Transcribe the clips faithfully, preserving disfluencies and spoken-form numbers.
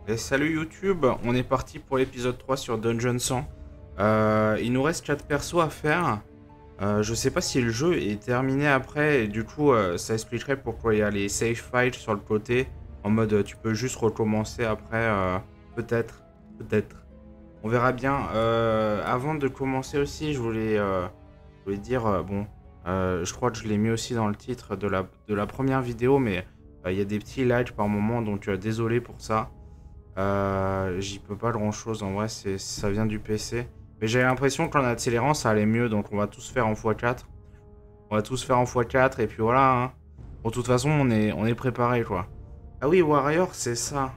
Et salut YouTube, on est parti pour l'épisode trois sur Dungeon cent. Euh, il nous reste quatre persos à faire. Euh, je sais pas si le jeu est terminé après et du coup euh, ça expliquerait pourquoi il y a les save files sur le côté. En mode euh, tu peux juste recommencer après, euh, peut-être, peut-être. On verra bien. Euh, avant de commencer aussi, je voulais, euh, je voulais dire, euh, bon, euh, je crois que je l'ai mis aussi dans le titre de la, de la première vidéo, mais euh, il y a des petits lags par moment, donc euh, désolé pour ça. Euh, J'y peux pas grand chose en vrai, c'est ça vient du P C. Mais j'avais l'impression qu'en accélérant ça allait mieux, donc on va tous faire en fois quatre. On va tous faire en fois quatre et puis voilà. Hein. Bon, de toute façon, on est, on est préparé quoi. Ah oui, Warrior, c'est ça.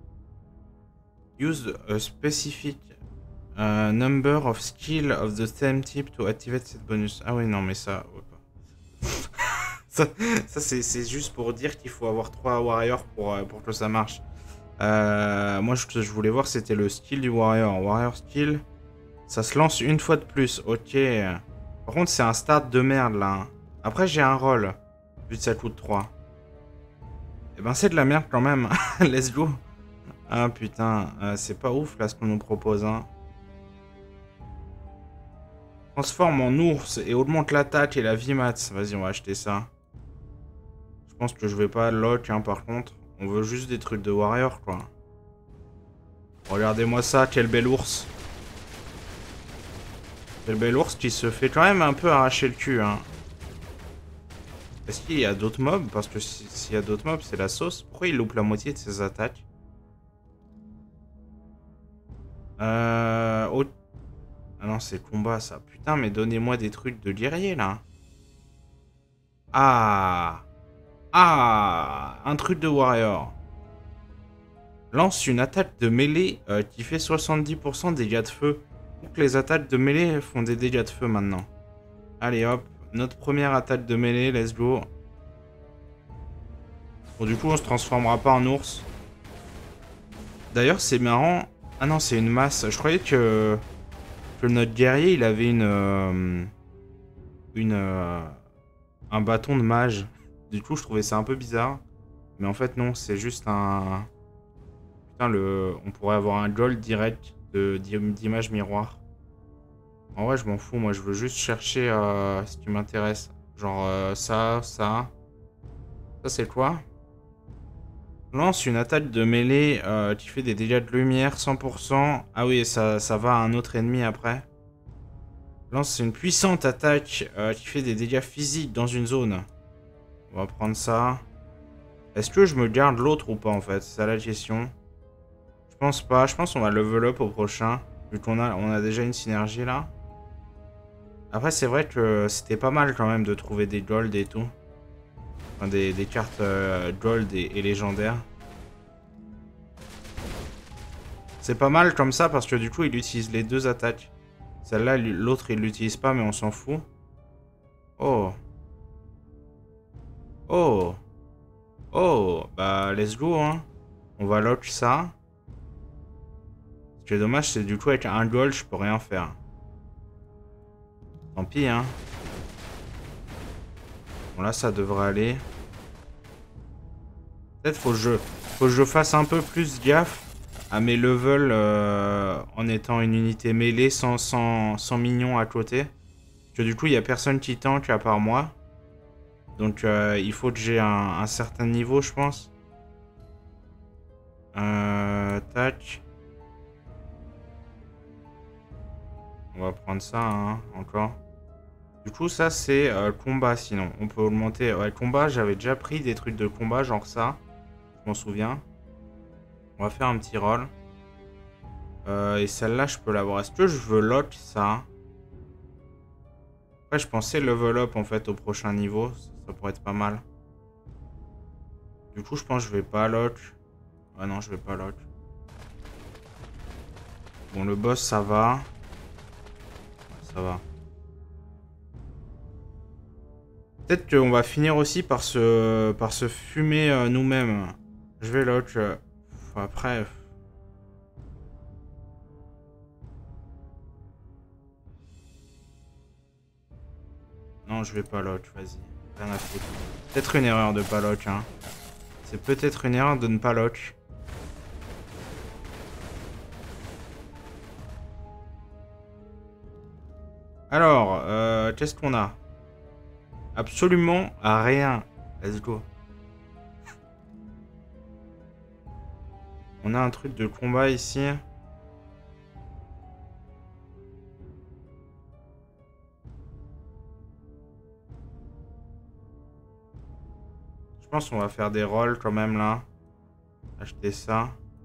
Use a specific uh, number of skill of the same type to activate cette bonus. Ah oui, non, mais ça. ça, ça c'est juste pour dire qu'il faut avoir trois Warriors pour, pour que ça marche. Euh, moi, je, je voulais voir c'était le skill du Warrior. Warrior skill, ça se lance une fois de plus. Ok. Par contre, c'est un start de merde là. Après, j'ai un roll. Vu que ça coûte trois. Et ben, c'est de la merde quand même. Let's go. Ah putain, euh, c'est pas ouf là ce qu'on nous propose. Hein. Transforme en ours et augmente l'attaque et la vie max. Vas-y, on va acheter ça. Je pense que je vais pas lock hein, par contre. On veut juste des trucs de warrior quoi. Regardez-moi ça, quel bel ours. Quel bel ours qui se fait quand même un peu arracher le cul. Hein. Est-ce qu'il y a d'autres mobs? Parce que s'il si y a d'autres mobs, c'est la sauce. Pourquoi il loupe la moitié de ses attaques? Euh... Oh. Ah non, c'est combat ça. Putain, mais donnez-moi des trucs de guerrier là. Ah. Ah. Un truc de warrior. Lance une attaque de mêlée euh, qui fait soixante-dix pour cent des dégâts de feu. Donc les attaques de mêlée font des dégâts de feu maintenant. Allez hop, notre première attaque de mêlée, let's go. Bon du coup on se transformera pas en ours. D'ailleurs c'est marrant. Ah non c'est une masse. Je croyais que, que notre guerrier il avait une... Euh, une... Euh, un bâton de mage. Du coup je trouvais ça un peu bizarre. Mais en fait non, c'est juste un... Putain le... On pourrait avoir un gold direct d'image miroir. En vrai, je m'en fous. Moi, je veux juste chercher euh, ce qui m'intéresse. Genre euh, ça, ça. Ça, c'est quoi? Lance une attaque de mêlée euh, qui fait des dégâts de lumière cent pour cent. Ah oui, ça, ça va à un autre ennemi après. Lance une puissante attaque euh, qui fait des dégâts physiques dans une zone. On va prendre ça. Est-ce que je me garde l'autre ou pas en fait? C'est ça la question. Je pense pas. Je pense qu'on va level up au prochain. Vu qu'on a, on a déjà une synergie là. Après, c'est vrai que c'était pas mal quand même de trouver des gold et tout. Enfin, des, des cartes euh, gold et, et légendaires. C'est pas mal comme ça parce que du coup, il utilise les deux attaques. Celle-là, l'autre, il l'utilise pas, mais on s'en fout. Oh. Oh. Oh. Bah, let's go, hein. On va lock ça. Ce qui est dommage, c'est du coup, avec un gold, je peux rien faire. Tant pis, hein. Bon, là, ça devrait aller. Peut-être faut que je, faut que je fasse un peu plus gaffe à mes levels euh, en étant une unité mêlée sans, sans, sans minions à côté. Parce que du coup, il n'y a personne qui tank à part moi. Donc, euh, il faut que j'ai un, un certain niveau, je pense. Euh, tac. On va prendre ça, hein, encore. Du coup, ça, c'est euh, combat, sinon. On peut augmenter... Ouais, combat, j'avais déjà pris des trucs de combat, genre ça. Je m'en souviens. On va faire un petit roll. Euh, et celle-là, je peux l'avoir. Est-ce que je veux lock ça? Après, je pensais level up, en fait, au prochain niveau. Ça, ça pourrait être pas mal. Du coup, je pense que je vais pas lock. Ah non, je vais pas lock. Bon, le boss, ça va. Ouais, ça va. Peut-être qu'on va finir aussi par se, par se fumer euh, nous-mêmes. Je vais lock. Euh, après... Non, je vais pas lock, vas-y. Rien à foutre. Peut-être une erreur de pas lock, hein. C'est peut-être une erreur de ne pas lock. Alors, euh, qu'est-ce qu'on a? Absolument rien. Let's go. On a un truc de combat ici. Je pense qu'on va faire des rolls quand même là. Acheter ça.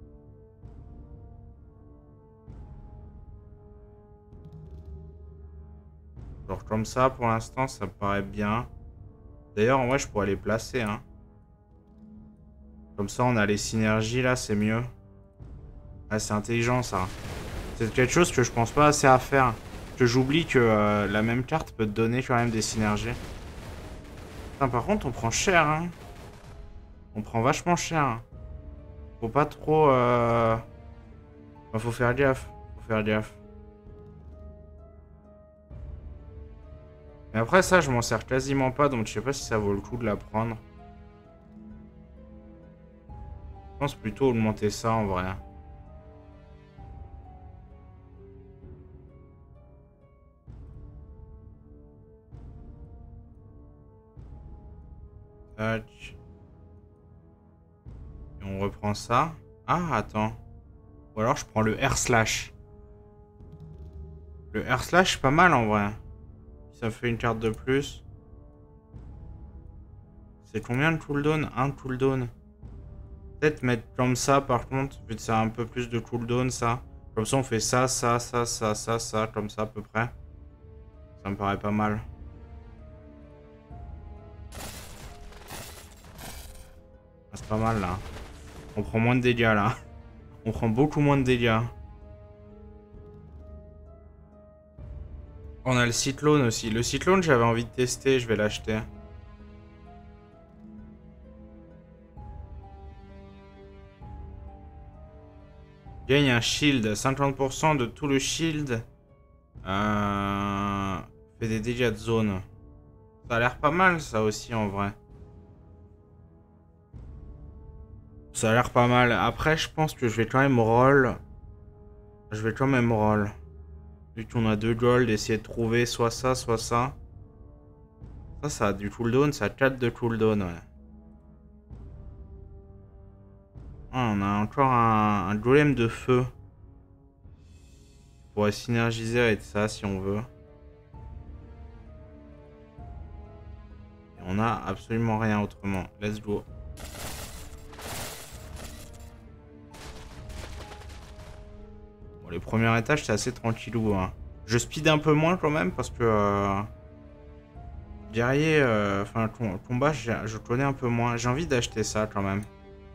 Genre comme ça pour l'instant ça me paraît bien. D'ailleurs en vrai je pourrais les placer hein. Comme ça on a les synergies là, c'est mieux. Ah c'est intelligent ça. C'est quelque chose que je pense pas assez à faire. Que j'oublie que euh, la même carte peut te donner quand même des synergies. Putain, par contre on prend cher hein. On prend vachement cher. Faut pas trop... Euh... Enfin, faut faire gaffe. Faut faire gaffe. Mais après ça, je m'en sers quasiment pas, donc je sais pas si ça vaut le coup de la prendre. Je pense plutôt augmenter ça en vrai. Tac. Et on reprend ça. Ah, attends. Ou alors je prends le R slash. Le R slash, pas mal en vrai. Ça fait une carte de plus. C'est combien de cooldown? Un cooldown. Peut-être mettre comme ça par contre, vu que ça a un peu plus de cooldown ça. Comme ça on fait ça, ça, ça, ça, ça, ça, comme ça à peu près. Ça me paraît pas mal. Ah, c'est pas mal là. On prend moins de dégâts là. On prend beaucoup moins de dégâts. On a le cyclone aussi. Le cyclone j'avais envie de tester, je vais l'acheter. Gagne un shield, cinquante pour cent de tout le shield. Euh... Fait des dégâts de zone. Ça a l'air pas mal ça aussi en vrai. Ça a l'air pas mal. Après je pense que je vais quand même roll. Je vais quand même roll. Vu qu'on a deux gold, essayer de trouver soit ça, soit ça. Ça, ça a du cooldown, ça a quatre de cooldown, ouais. Ah, on a encore un, un golem de feu. On pourrait synergiser avec ça si on veut. Et on a absolument rien autrement. Let's go. Bon, les premiers étages, c'est assez tranquillou. Hein. Je speed un peu moins quand même parce que... Euh, guerrier, enfin, euh, combat, je connais un peu moins. J'ai envie d'acheter ça quand même.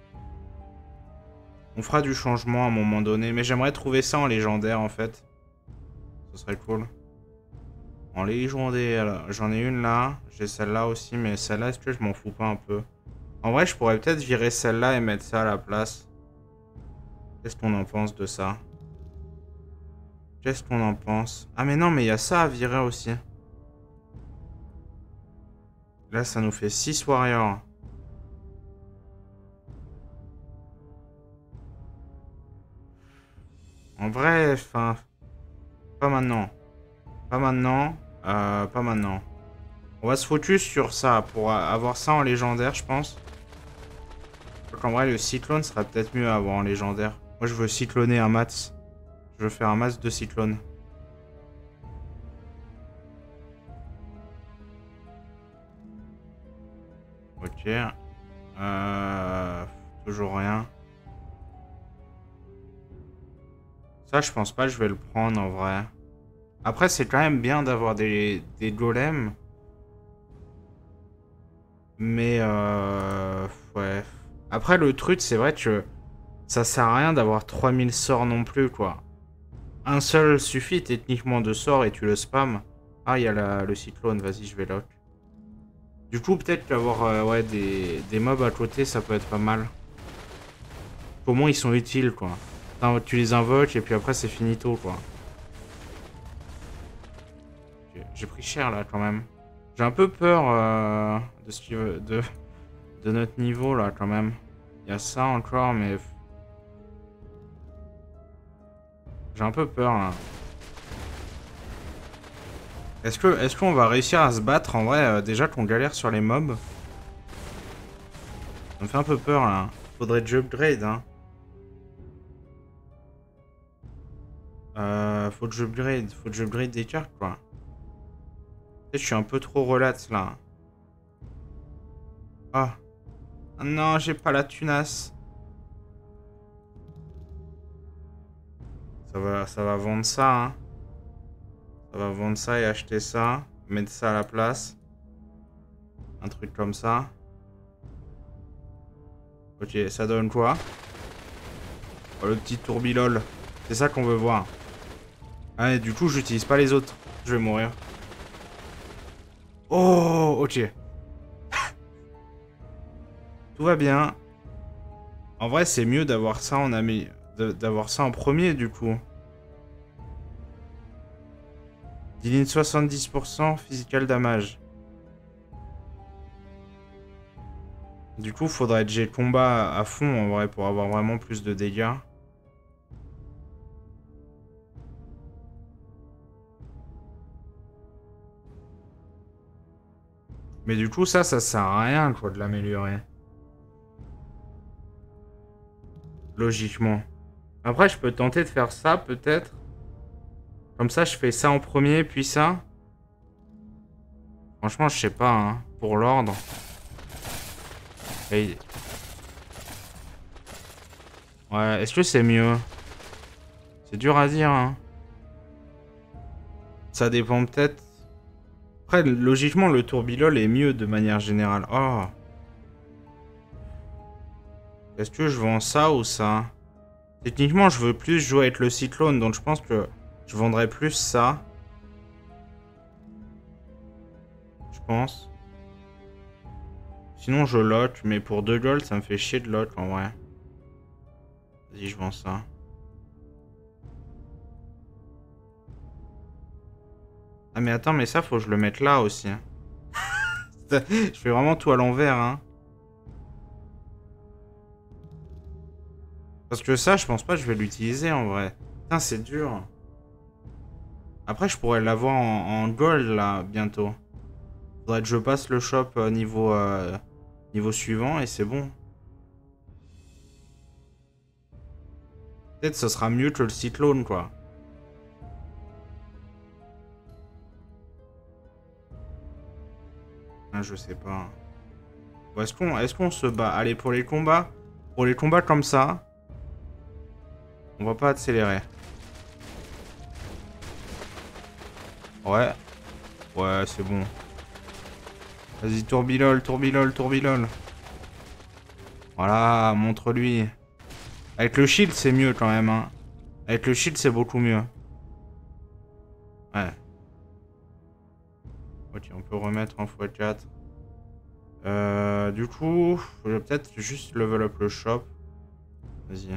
On fera du changement à un moment donné. Mais j'aimerais trouver ça en légendaire en fait. Ce serait cool. En légendaire, j'en ai une là. J'ai celle-là aussi. Mais celle-là, est-ce que je m'en fous pas un peu? En vrai, je pourrais peut-être virer celle-là et mettre ça à la place. Qu'est-ce qu'on en pense de ça? Qu'est-ce qu'on en pense? Ah mais non, mais il y a ça à virer aussi. Là, ça nous fait six warriors. En vrai, enfin... Pas maintenant. Pas maintenant. Euh, pas maintenant. On va se focus sur ça pour avoir ça en légendaire, je pense. Donc en vrai, le cyclone serait peut-être mieux à avoir en légendaire. Moi, je veux cycloner un max. Je veux faire un max de cyclone. Ok. Euh... Toujours rien. Ça, je pense pas que je vais le prendre en vrai. Après, c'est quand même bien d'avoir des, des golems. Mais euh... ouais. Après, le truc, c'est vrai que ça sert à rien d'avoir trois mille sorts non plus, quoi. Un seul suffit techniquement de sorts et tu le spam. Ah, il y a la, le cyclone, vas-y, je vais lock. Du coup, peut-être qu'avoir euh, ouais, des, des mobs à côté, ça peut être pas mal. Au moins, ils sont utiles, quoi. Enfin, tu les invoques et puis après, c'est finito, quoi. Okay. J'ai pris cher, là, quand même. J'ai un peu peur euh, de, ce qui, de, de notre niveau, là, quand même. Il y a ça encore, mais... J'ai un peu peur, là. Est-ce que, est-ce qu'on va réussir à se battre en vrai, euh, déjà qu'on galère sur les mobs? Ça me fait un peu peur là. Faudrait que j'upgrade hein. Euh, faut que j'upgrade, faut que j'upgrade des cartes quoi. Je suis un peu trop relate là. Ah. Ah non, j'ai pas la tunasse. Ça va, ça va vendre ça hein. Ça va vendre ça et acheter ça. Mettre ça à la place. Un truc comme ça. Ok, ça donne quoi? Oh, le petit tourbilol. C'est ça qu'on veut voir. Ah, et du coup, j'utilise pas les autres. Je vais mourir. Oh, ok. Tout va bien. En vrai, c'est mieux d'avoir ça en ami... d'avoir ça en premier, du coup. Dealing soixante-dix pour cent physical damage. Du coup, faudrait que j'ai le combat à fond, en vrai, pour avoir vraiment plus de dégâts. Mais du coup, ça, ça sert à rien, quoi, de l'améliorer. Logiquement. Après, je peux tenter de faire ça, peut-être. Comme ça, je fais ça en premier, puis ça. Franchement, je sais pas, hein. Pour l'ordre. Et... Ouais, est-ce que c'est mieux? C'est dur à dire, hein. Ça dépend peut-être... Après, logiquement, le tourbilol est mieux de manière générale. Oh. Est-ce que je vends ça ou ça? Techniquement, je veux plus jouer avec le cyclone, donc je pense que je vendrais plus ça. Je pense. Sinon, je lock, mais pour deux gold, ça me fait chier de lock en vrai. Vas-y, je vends ça. Ah, mais attends, mais ça, faut que je le mette là aussi. Hein. Je fais vraiment tout à l'envers, hein. Parce que ça, je pense pas que je vais l'utiliser en vrai. Putain, c'est dur. Après, je pourrais l'avoir en, en gold là, bientôt. Faudrait que je passe le shop euh, niveau, euh, niveau suivant et c'est bon. Peut-être ce sera mieux que le cyclone, quoi. Ah, je sais pas. Bon, est-ce qu'on est-ce qu'on se bat? Allez, pour les combats, pour les combats comme ça, on va pas accélérer. Ouais. Ouais, c'est bon. Vas-y, tourbilol, tourbilol, tourbilol. Voilà, montre-lui. Avec le shield, c'est mieux quand même, hein. Avec le shield, c'est beaucoup mieux. Ouais. Ok, on peut remettre en fois quatre. Euh, du coup, je vais peut-être juste level up le shop. Vas-y.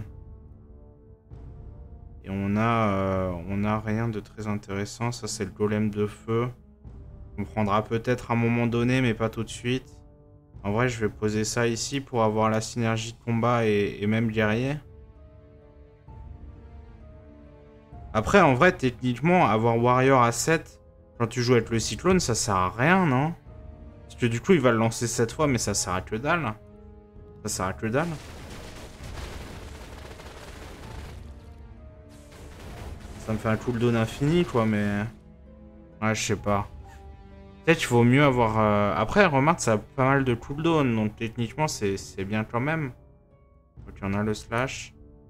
Et on a, euh, on a rien de très intéressant. Ça, c'est le golem de feu. On prendra peut-être à un moment donné, mais pas tout de suite. En vrai, je vais poser ça ici pour avoir la synergie de combat et, et même guerrier. Après, en vrai, techniquement, avoir warrior à sept, quand tu joues avec le cyclone, ça sert à rien, non? Parce que du coup, il va le lancer sept fois, mais ça sert à que dalle. Ça sert à que dalle. Ça me fait un cooldown infini, quoi, mais... Ouais, je sais pas. Peut-être qu'il vaut mieux avoir... Euh... Après, remarque, ça a pas mal de cooldown, donc techniquement, c'est bien quand même. Ok, on a le slash.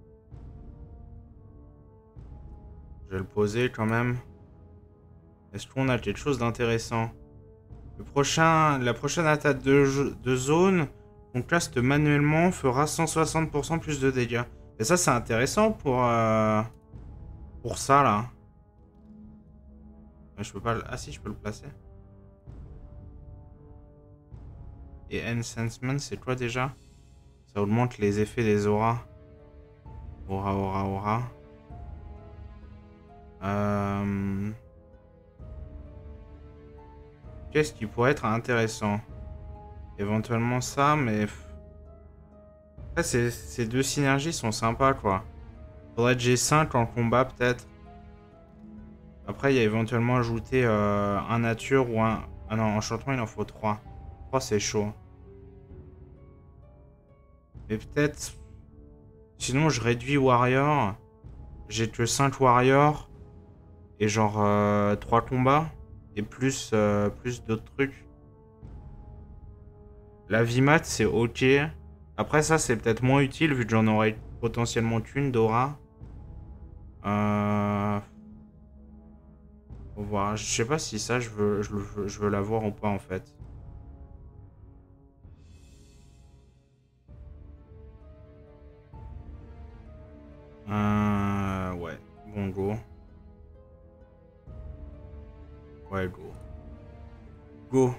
Je vais le poser quand même. Est-ce qu'on a quelque chose d'intéressant? Le prochain... La prochaine attaque de, de zone, on caste manuellement, fera cent soixante pour cent plus de dégâts. Et ça, c'est intéressant pour... Euh... Pour ça, là. Je peux pas... Le... Ah si, je peux le placer. Et Enhancement, c'est quoi déjà? Ça augmente les effets des auras. Aura, aura, aura. Euh... Qu'est-ce qui pourrait être intéressant? Éventuellement ça, mais... Après, ces, ces deux synergies sont sympas, quoi. Faudrait que j'ai cinq en combat, peut-être. Après, il y a éventuellement ajouté euh, un nature ou un... Ah non, enchantement, il en faut trois. trois, c'est chaud. Mais peut-être... Sinon, je réduis warrior. J'ai que cinq warriors. Et genre euh, trois combats. Et plus, euh, plus d'autres trucs. La Vimat, c'est ok. Après, ça, c'est peut-être moins utile vu que j'en aurais potentiellement qu'une d'aura. Euh... Faut voir. Je sais pas si ça, je veux, je, veux, je veux l'avoir ou pas, en fait. Euh... Ouais. Bon, go. Ouais, go. Go.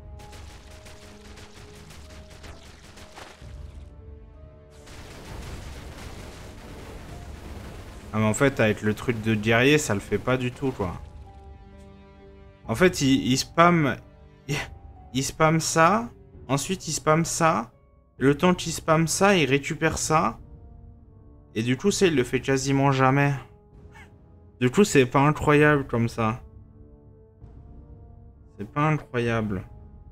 Ah, mais en fait, avec le truc de guerrier, ça le fait pas du tout, quoi. En fait, il, il spam... Il, il spam ça. Ensuite, il spam ça. Le temps qu'il spam ça, il récupère ça. Et du coup, ça, il le fait quasiment jamais. Du coup, c'est pas incroyable comme ça. C'est pas incroyable.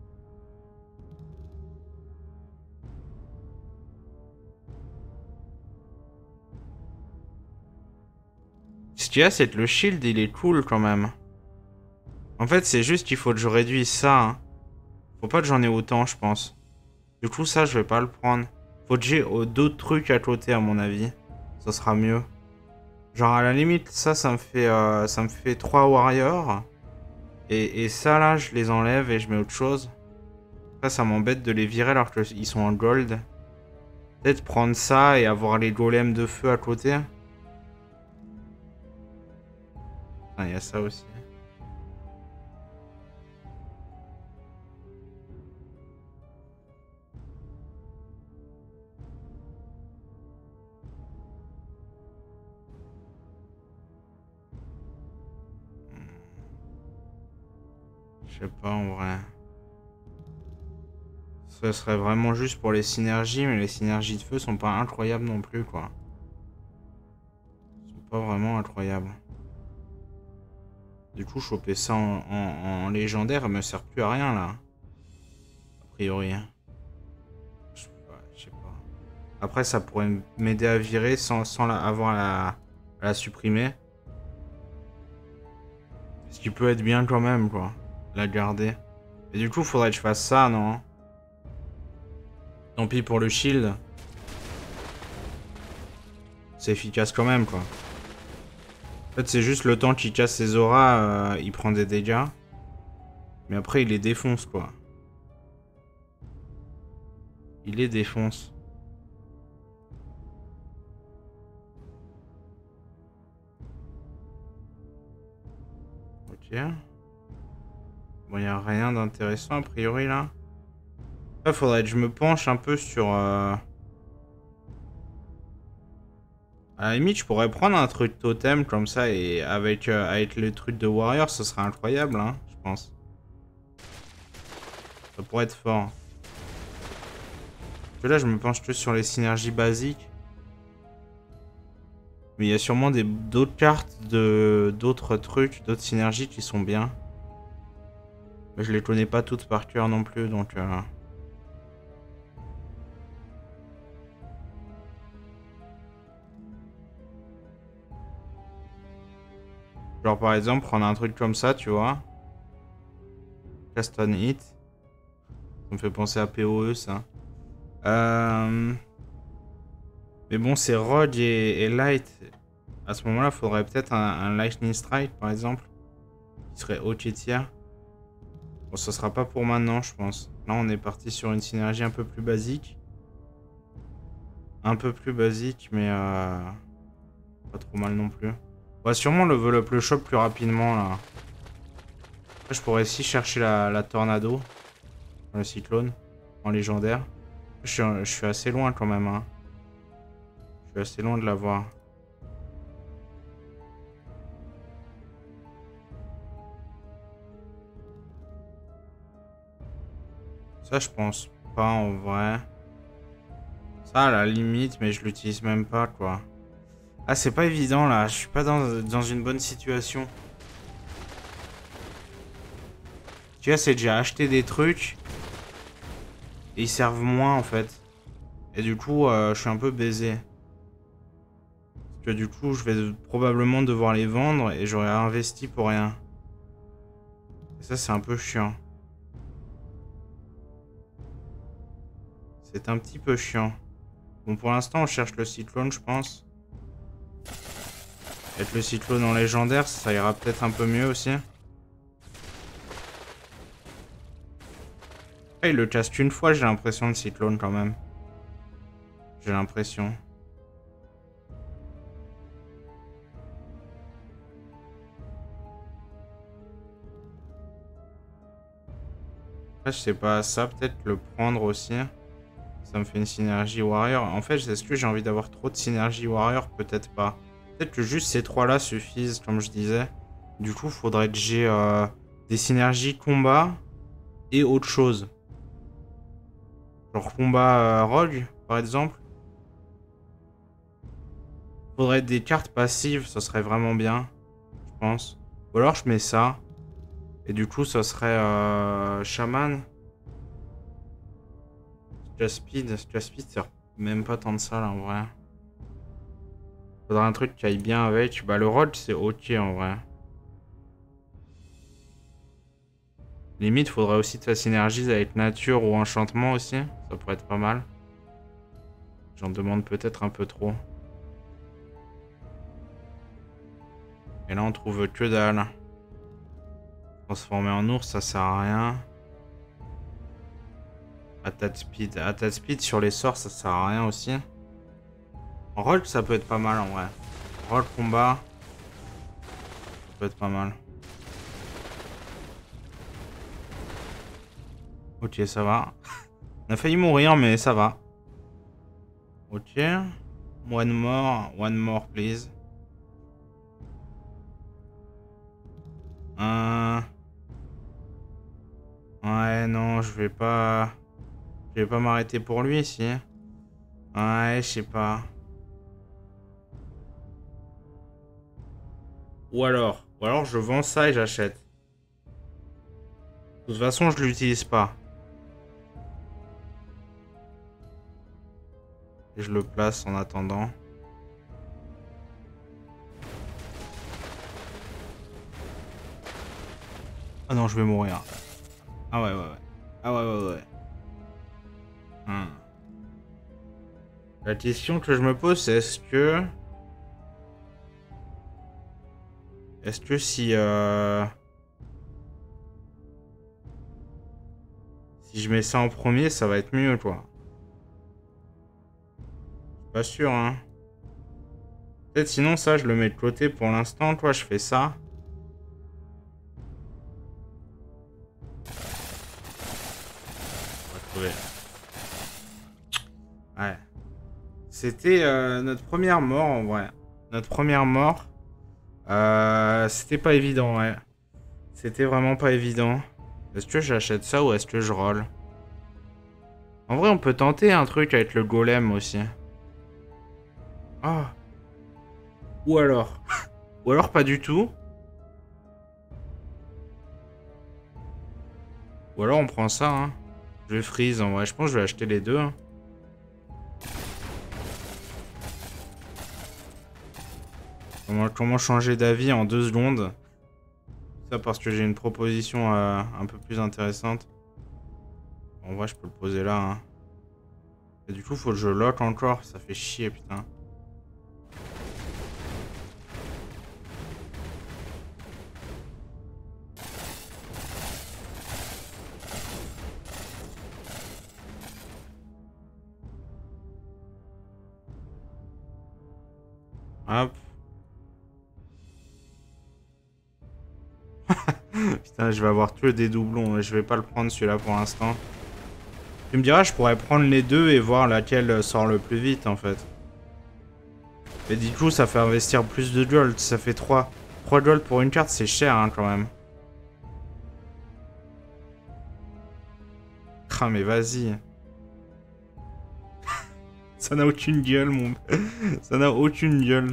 Ce qu'il y a, c'est que le shield, il est cool quand même. En fait, c'est juste qu'il faut que je réduise ça. Hein. Faut pas que j'en ai autant, je pense. Du coup, ça, je vais pas le prendre. Faut que j'ai euh, d'autres trucs à côté, à mon avis. Ça sera mieux. Genre, à la limite, ça, ça me fait, euh, ça me fait trois warriors. Et, et ça, là, je les enlève et je mets autre chose. Ça, ça m'embête de les virer alors qu'ils sont en gold. Peut-être prendre ça et avoir les golems de feu à côté. Il y a ça aussi. Je sais pas en vrai. Ce serait vraiment juste pour les synergies, mais les synergies de feu sont pas incroyables non plus, quoi. Ils sont pas vraiment incroyables. Du coup, choper ça en, en, en légendaire me sert plus à rien, là. A priori. Je sais pas. Je sais pas. Après, ça pourrait m'aider à virer sans, sans la, avoir à la, à la supprimer. Ce qui peut être bien quand même, quoi. La garder. Et du coup, faudrait que je fasse ça, non? Tant pis pour le shield. C'est efficace quand même, quoi. En fait, c'est juste le temps qu'il casse ses auras, euh, il prend des dégâts. Mais après, il les défonce, quoi. Il les défonce. Ok. Bon, il n'y a rien d'intéressant, a priori, là. Là, faudrait que je me penche un peu sur... Euh... À la limite, je pourrais prendre un truc totem comme ça et avec, euh, avec le truc de warrior, ce serait incroyable, hein, je pense. Ça pourrait être fort. Parce que là, je me penche plus sur les synergies basiques. Mais il y a sûrement d'autres cartes de d'autres trucs, d'autres synergies qui sont bien. Mais je les connais pas toutes par cœur non plus, donc... Euh... Genre par exemple, prendre un truc comme ça, tu vois. Cast on hit. Ça me fait penser à P O E, ça. Euh... Mais bon, c'est Rogue et, et Light. À ce moment-là, il faudrait peut-être un, un Lightning Strike, par exemple. Qui serait ok tiers. Bon, ça sera pas pour maintenant, je pense. Là, on est parti sur une synergie un peu plus basique. Un peu plus basique, mais... Euh... Pas trop mal non plus. On va sûrement level up le shop plus rapidement, là. Après, je pourrais aussi chercher la, la Tornado. Le cyclone. En légendaire. Je suis, je suis assez loin, quand même, hein. Je suis assez loin de l'avoir. Ça, je pense pas en vrai. Ça, à la limite, mais je l'utilise même pas, quoi. Ah, c'est pas évident, là. Je suis pas dans, dans une bonne situation. Tu vois, c'est déjà acheter des trucs. Et ils servent moins en fait. Et du coup, euh, je suis un peu baisé. Parce que du coup, je vais probablement devoir les vendre et j'aurais investi pour rien. Et ça, c'est un peu chiant. C'est un petit peu chiant. Bon, pour l'instant, on cherche le cyclone, je pense. Avec le cyclone en légendaire, ça ira peut-être un peu mieux aussi. Ah, il le casse qu'une fois, j'ai l'impression, le cyclone quand même. J'ai l'impression. Après, je sais pas, ça peut-être le prendre aussi. Ça me fait une synergie warrior. En fait, est-ce que j'ai envie d'avoir trop de synergie warrior? Peut-être pas. Peut-être que juste ces trois-là suffisent, comme je disais. Du coup, faudrait que j'ai euh, des synergies combat et autre chose. Genre combat euh, rogue, par exemple. Faudrait des cartes passives, ça serait vraiment bien, je pense. Ou alors je mets ça. Et du coup, ça serait euh, Shaman. Just Speed, Just Speed, c'est même pas tant de ça là en vrai. Faudrait un truc qui aille bien avec. Bah, le rogue, c'est ok en vrai. Limite, faudrait aussi que ça synergise avec nature ou enchantement aussi. Ça pourrait être pas mal. J'en demande peut-être un peu trop. Et là, on trouve que dalle. Transformer en ours, ça sert à rien. Attack speed. Attack speed sur les sorts, ça sert à rien aussi. En roll, ça peut être pas mal en vrai. Roll combat. Ça peut être pas mal. Ok, ça va. On a failli mourir, mais ça va. Ok. One more. One more, please. Euh... Ouais, non, je vais pas... Je vais pas m'arrêter pour lui, ici. Ouais, je sais pas. Ou alors... Ou alors, je vends ça et j'achète. De toute façon, je l'utilise pas. Et je le place en attendant. Ah non, je vais mourir. Ah ouais, ouais, ouais. Ah ouais, ouais, ouais. Hmm. La question que je me pose, c'est est-ce que... Est-ce que si... Euh... Si je mets ça en premier, ça va être mieux, quoi. Pas sûr, hein. Peut-être sinon, ça, je le mets de côté pour l'instant. Toi, je fais ça. On va trouver. Ouais. C'était euh, notre première mort, en vrai. Notre première mort. Euh, C'était pas évident, ouais. C'était vraiment pas évident. Est-ce que j'achète ça ou est-ce que je roll? En vrai, on peut tenter un truc avec le golem aussi. Ah. Ou alors... Ou alors pas du tout. Ou alors on prend ça, hein. Je vais freeze, en vrai. Je pense que je vais acheter les deux, hein. Comment, comment changer d'avis en deux secondes? Ça parce que j'ai une proposition euh, un peu plus intéressante. En vrai, je peux le poser là, hein. Et du coup, faut que je lock encore. Ça fait chier, putain. Hop. Putain, je vais avoir tué des doublons. Je vais pas le prendre celui-là pour l'instant. Tu me diras, je pourrais prendre les deux et voir laquelle sort le plus vite en fait. Et du coup, ça fait investir plus de gold. Ça fait trois, trois gold pour une carte, c'est cher hein, quand même. Ah, mais vas-y. Ça n'a aucune gueule, mon. Ça n'a aucune gueule.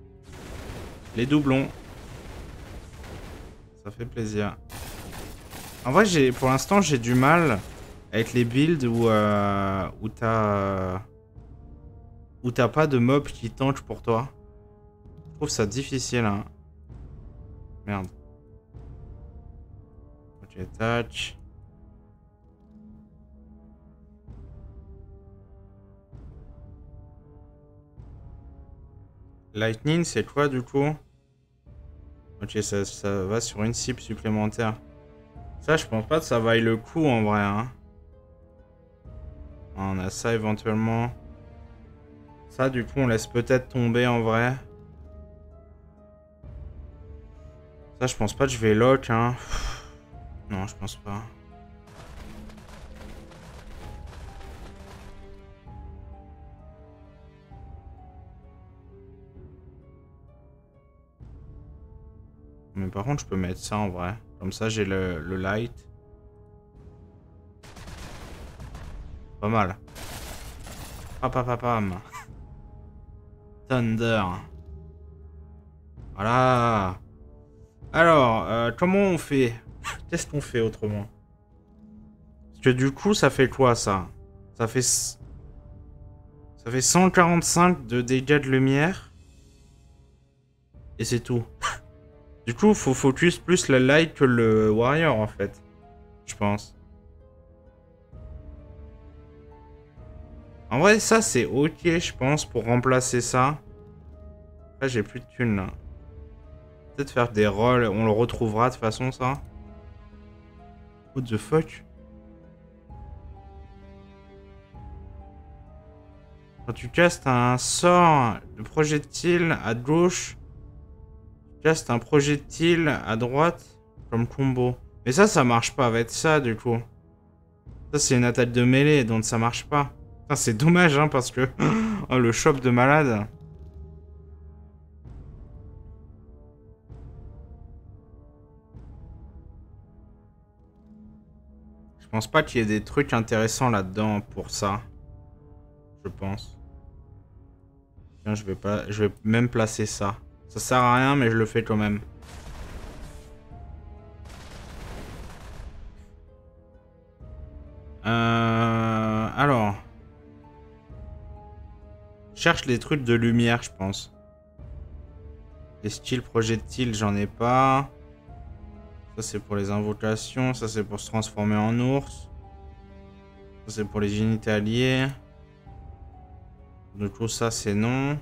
Les doublons. Ça fait plaisir. En vrai, j'ai, pour l'instant, j'ai du mal avec les builds où, euh, où t'as... où t'as pas de mob qui tank pour toi. Je trouve ça difficile, hein. Merde. Ok, touch. Lightning, c'est quoi du coup? Ok, ça, ça va sur une cible supplémentaire. Ça, je pense pas que ça vaille le coup en vrai, hein. On a ça éventuellement. Ça, du coup, on laisse peut-être tomber en vrai. Ça, je pense pas que je vais lock, hein. Non, je pense pas. Mais par contre, je peux mettre ça en vrai. Comme ça, j'ai le, le light. Pas mal. Pam, pam, pam, pam. Thunder. Voilà. Alors, euh, comment on fait? Qu'est-ce qu'on fait autrement? Parce que du coup, ça fait quoi ça? Ça fait... Ça fait cent quarante-cinq de dégâts de lumière. Et c'est tout. Du coup, faut focus plus la light que le warrior en fait. Je pense. En vrai, ça c'est ok, je pense, pour remplacer ça. Après, j'ai plus de thunes là. Peut-être faire des rolls, on le retrouvera de toute façon, ça. What the fuck? Quand tu castes un sort de projectile à gauche, tu castes un projectile à droite comme combo. Mais ça, ça marche pas avec ça du coup. Ça, c'est une attaque de mêlée, donc ça marche pas. C'est dommage, hein, parce que... oh, le shop de malade. Je pense pas qu'il y ait des trucs intéressants là-dedans pour ça. Je pense. Tiens, je vais pas... Je vais même placer ça. Ça sert à rien, mais je le fais quand même. Euh... Alors... Cherche les trucs de lumière, je pense. Les styles projectiles, j'en ai pas. Ça, c'est pour les invocations. Ça, c'est pour se transformer en ours. Ça, c'est pour les unités alliées. Du coup, ça, c'est non.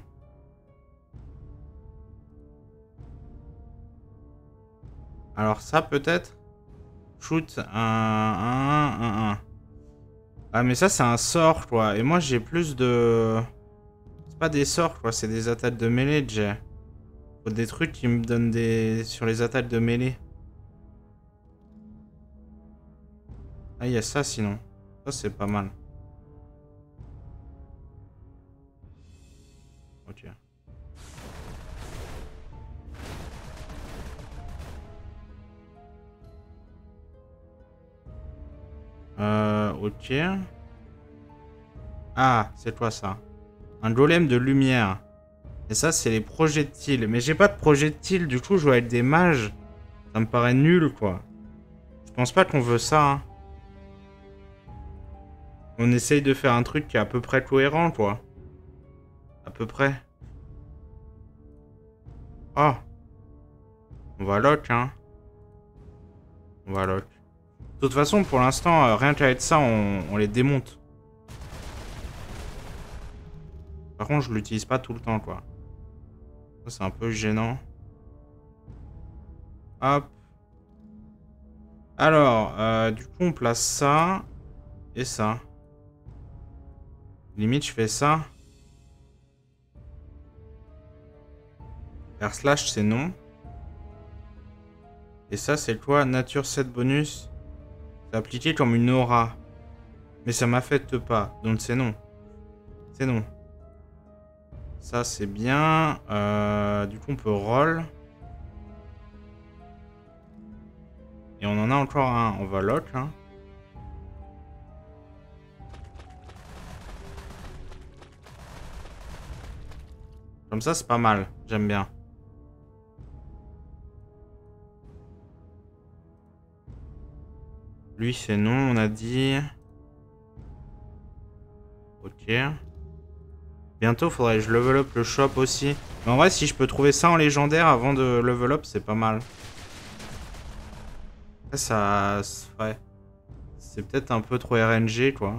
Alors ça, peut-être. Shoot un... un... un... un. Ah, mais ça, c'est un sort, quoi. Et moi, j'ai plus de... C'est pas des sorts, quoi. C'est des attaques de mêlée, j'ai. Faut des trucs qui me donnent des... Sur les attaques de mêlée. Ah, il y a ça, sinon. Ça, c'est pas mal. Ok. Euh... Ok. Ah, c'est quoi, ça? Un golem de lumière. Et ça, c'est les projectiles. Mais j'ai pas de projectiles, du coup, je joue avec des mages. Ça me paraît nul, quoi. Je pense pas qu'on veut ça, hein. On essaye de faire un truc qui est à peu près cohérent, quoi. À peu près. Oh. On va lock, hein. On va lock. De toute façon, pour l'instant, euh, rien qu'avec ça, on, on les démonte. Par contre, je l'utilise pas tout le temps, quoi. Ça, c'est un peu gênant. Hop. Alors, euh, du coup, on place ça. Et ça. Limite, je fais ça. R slash, c'est non. Et ça, c'est quoi? Nature sept bonus. C'est appliqué comme une aura. Mais ça m'affecte pas. Donc, c'est non. C'est non. Ça, c'est bien. Euh, du coup, on peut roll. Et on en a encore un. On va lock, hein. Comme ça, c'est pas mal. J'aime bien. Lui, c'est non, on a dit. Ok. Bientôt, faudrait que je level up le shop aussi. Mais en vrai, si je peux trouver ça en légendaire avant de level up, c'est pas mal. Après, ça... Ouais. C'est peut-être un peu trop R N G, quoi.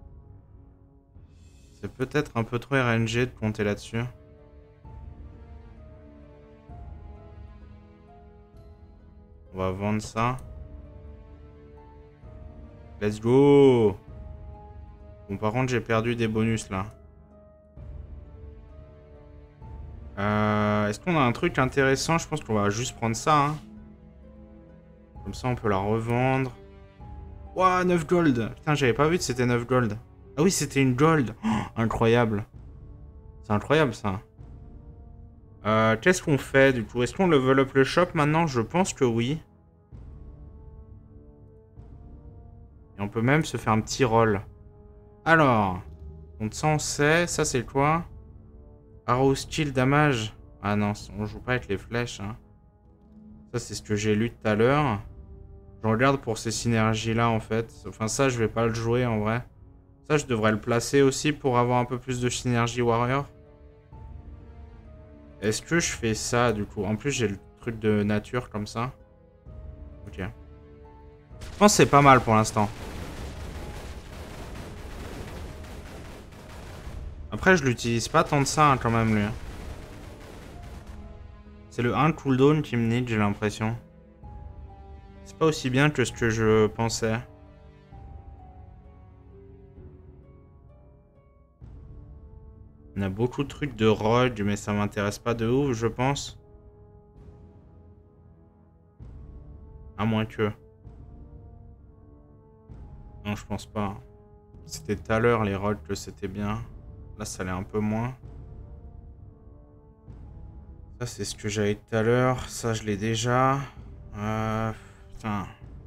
C'est peut-être un peu trop R N G de compter là-dessus. On va vendre ça. Let's go! Bon, par contre, j'ai perdu des bonus, là. Euh, Est-ce qu'on a un truc intéressant? Je pense qu'on va juste prendre ça, hein. Comme ça, on peut la revendre. Ouah, neuf gold! Putain, j'avais pas vu que c'était neuf gold. Ah oui, c'était une gold! Oh, incroyable! C'est incroyable, ça. Euh, Qu'est-ce qu'on fait, du coup? Est-ce qu'on level up le shop, maintenant? Je pense que oui. Et on peut même se faire un petit roll. Alors... Donc ça, on sait. Ça, c'est quoi? Arrow steel damage. Ah non, on joue pas avec les flèches, hein. Ça, c'est ce que j'ai lu tout à l'heure. Je regarde pour ces synergies-là, en fait. Enfin, ça, je vais pas le jouer, en vrai. Ça, je devrais le placer aussi pour avoir un peu plus de synergie warrior. Est-ce que je fais ça, du coup? En plus, j'ai le truc de nature, comme ça. Ok. Je pense que c'est pas mal, pour l'instant. Après, je l'utilise pas tant de ça, hein, quand même, lui. C'est le un cooldown qui me need, j'ai l'impression. C'est pas aussi bien que ce que je pensais. On a beaucoup de trucs de rogue, mais ça m'intéresse pas de ouf, je pense. À moins que... Non, je pense pas. C'était tout à l'heure, les rogues, que c'était bien. Là, ça l'est un peu moins. Ça, c'est ce que j'avais tout à l'heure. Ça, je l'ai déjà. Euh... Putain...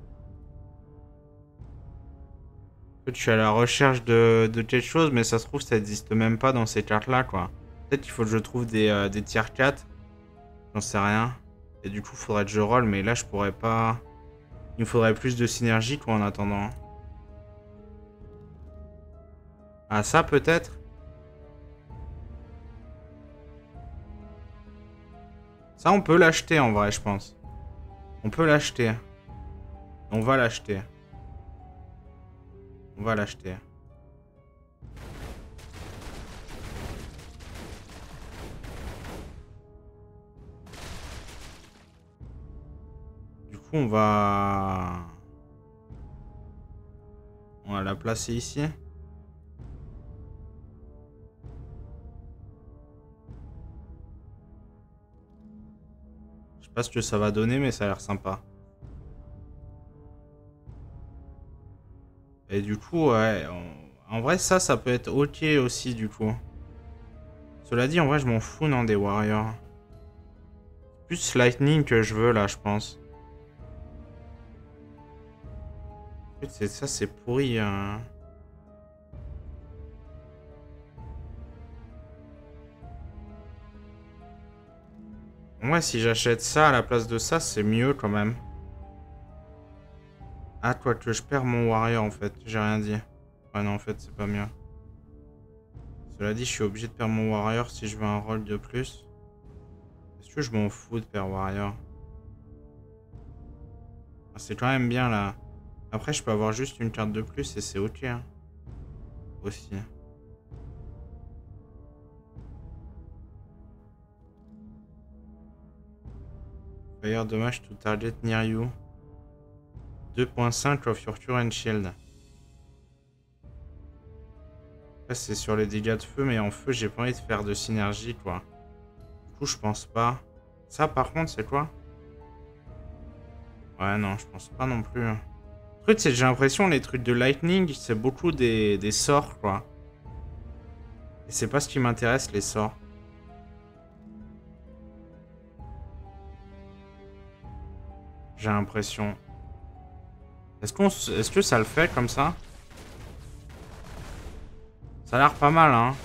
Je suis à la recherche de, de quelque chose, mais ça se trouve, ça n'existe même pas dans ces cartes-là, quoi. Peut-être qu'il faut que je trouve des, euh, des tiers quatre. J'en sais rien. Et du coup, il faudrait que je roll, mais là, je pourrais pas... Il me faudrait plus de synergie, quoi, en attendant. Ah, ça, peut-être? Ça, on peut l'acheter, en vrai, je pense. On peut l'acheter. On va l'acheter. On va l'acheter. Du coup, on va... On va la placer ici. Je sais pas ce que ça va donner, mais ça a l'air sympa. Et du coup, ouais... On... En vrai, ça, ça peut être ok aussi, du coup. Cela dit, en vrai, je m'en fous, non, des warriors. Plus lightning que je veux, là, je pense. En fait, ça, c'est pourri. Hein. Ouais, si j'achète ça à la place de ça, c'est mieux, quand même. Ah, quoi que je perds mon warrior, en fait. J'ai rien dit. Ouais, non, en fait, c'est pas mieux. Cela dit, je suis obligé de perdre mon warrior si je veux un rôle de plus. Est-ce que je m'en fous de perdre warrior? Ah, c'est quand même bien, là. Après, je peux avoir juste une carte de plus et c'est ok. Hein. Aussi. Fire damage to target near you. deux point cinq of your current shield. Après, c'est sur les dégâts de feu, mais en feu, j'ai pas envie de faire de synergie, quoi. Du coup, je pense pas. Ça, par contre, c'est quoi? Ouais, non, je pense pas non plus. Le truc, c'est que j'ai l'impression, les trucs de lightning, c'est beaucoup des, des sorts, quoi. Et c'est pas ce qui m'intéresse, les sorts. J'ai l'impression. Est-ce qu'on, est-ce que ça le fait comme ça? Ça a l'air pas mal, hein.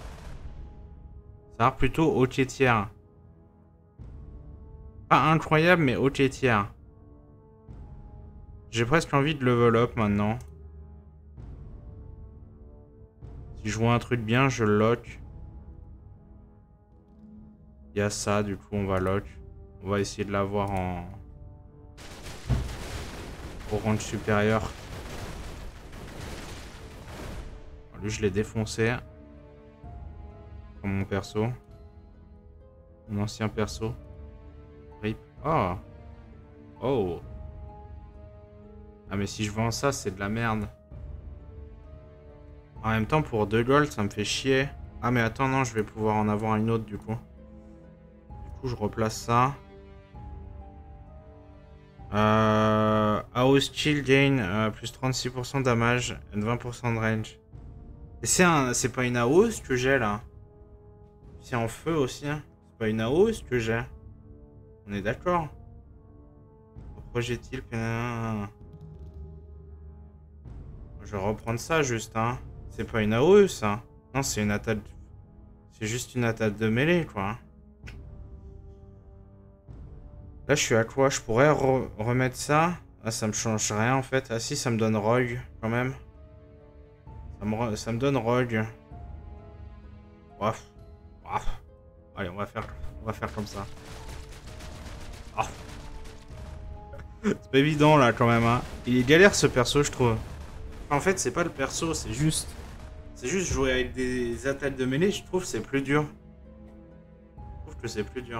Ça a l'air plutôt ok tiers. Pas incroyable, mais ok tiers. J'ai presque envie de level up maintenant. Si je vois un truc bien, je le lock. Il y a ça, du coup, on va lock. On va essayer de l'avoir en... au range supérieur. Lui, je l'ai défoncé. Comme mon perso. Mon ancien perso. Rip. Oh. Oh. Ah, mais si je vends ça, c'est de la merde. En même temps, pour deux gold, ça me fait chier. Ah, mais attends, non, je vais pouvoir en avoir une autre, du coup. Du coup, je replace ça. Euh... House Chill Gain, euh, plus trente-six pour cent damage et vingt pour cent de range. Et c'est un... c'est pas une house que j'ai, là. C'est en feu aussi, hein. C'est pas une house que j'ai. On est d'accord. Projectile... Je vais reprendre ça, juste, hein. C'est pas une A O E, ça. Non, c'est une attaque... C'est juste une attaque de mêlée, quoi. Là, je suis à quoi? Je pourrais re remettre ça. Ah, ça me change rien, en fait. Ah si, ça me donne Rogue, quand même. Ça me, ça me donne Rogue. Bref. Bref. Allez, on va faire, on va faire comme ça. Oh. C'est pas évident, là, quand même, hein. Il est galère, ce perso, je trouve. En fait, c'est pas le perso, c'est juste... C'est juste jouer avec des attaques de mêlée, je trouve c'est plus dur. Je trouve que c'est plus dur.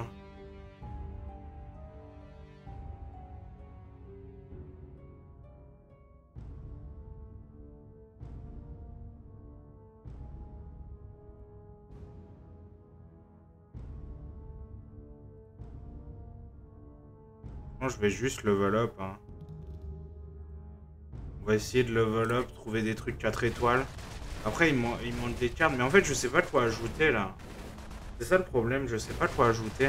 Moi, je vais juste level up, hein. On va essayer de level up, trouver des trucs quatre étoiles. Après, il, il manque des cartes, mais en fait, je sais pas quoi ajouter, là. C'est ça le problème, je sais pas quoi ajouter.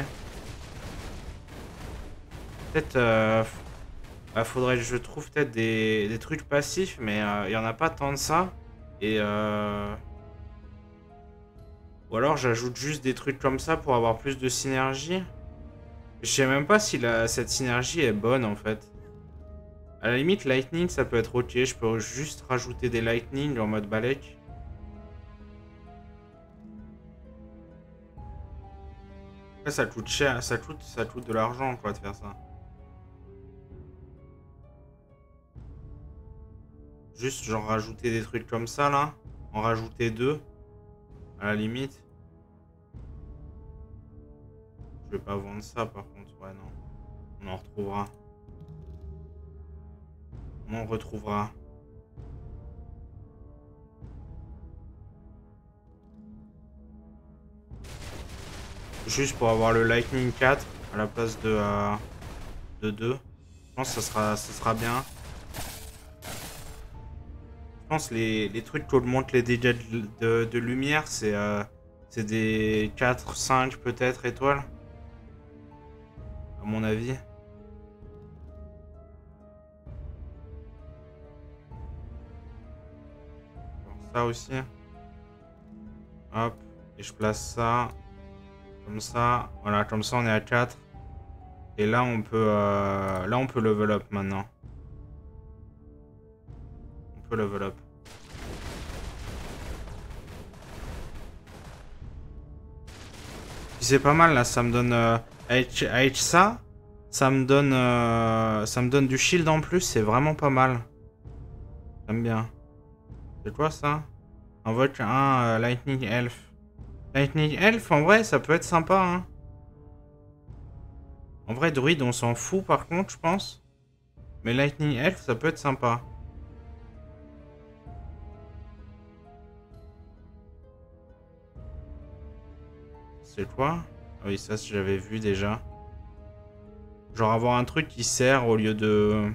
Peut-être... Euh, bah, faudrait que je trouve peut-être des, des trucs passifs, mais euh, il y en a pas tant de ça. Et... Euh... Ou alors, j'ajoute juste des trucs comme ça pour avoir plus de synergie. Je sais même pas si la, cette synergie est bonne, en fait. À la limite, Lightning, ça peut être ok. Je peux juste rajouter des Lightning en mode Balek. Après, ça coûte cher. Ça coûte, ça coûte de l'argent, quoi, de faire ça. Juste, genre, rajouter des trucs comme ça, là. En rajouter deux. À la limite. Je vais pas vendre ça, par contre. Ouais, non. On en retrouvera. On en retrouvera. Juste pour avoir le Lightning quatre à la place de, euh, de deux. Je pense que ça sera, ça sera bien. Je pense que les, les trucs qui augmentent les dégâts de, de, de lumière, c'est euh, c'est des quatre, cinq peut-être étoiles. À mon avis. Ça aussi. Hop. Et je place ça. Comme ça. Voilà, comme ça on est à quatre. Et là on peut euh, là on peut level up maintenant. On peut level up. C'est pas mal là, ça me donne euh, avec, avec ça, ça me donne euh, ça me donne du shield en plus, c'est vraiment pas mal. J'aime bien. C'est quoi ça? Invoque un euh, Lightning Elf. Lightning Elf en vrai ça peut être sympa hein. En vrai druide on s'en fout par contre je pense. Mais Lightning Elf ça peut être sympa. C'est quoi? Ah oui ça j'avais vu déjà. Genre avoir un truc qui sert au lieu de...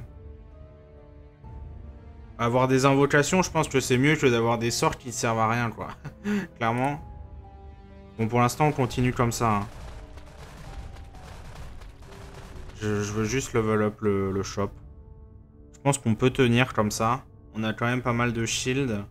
Avoir des invocations, je pense que c'est mieux que d'avoir des sorts qui ne servent à rien, quoi. Clairement. Bon, pour l'instant, on continue comme ça. Hein. Je, je veux juste level up le, le shop. Je pense qu'on peut tenir comme ça. On a quand même pas mal de shield.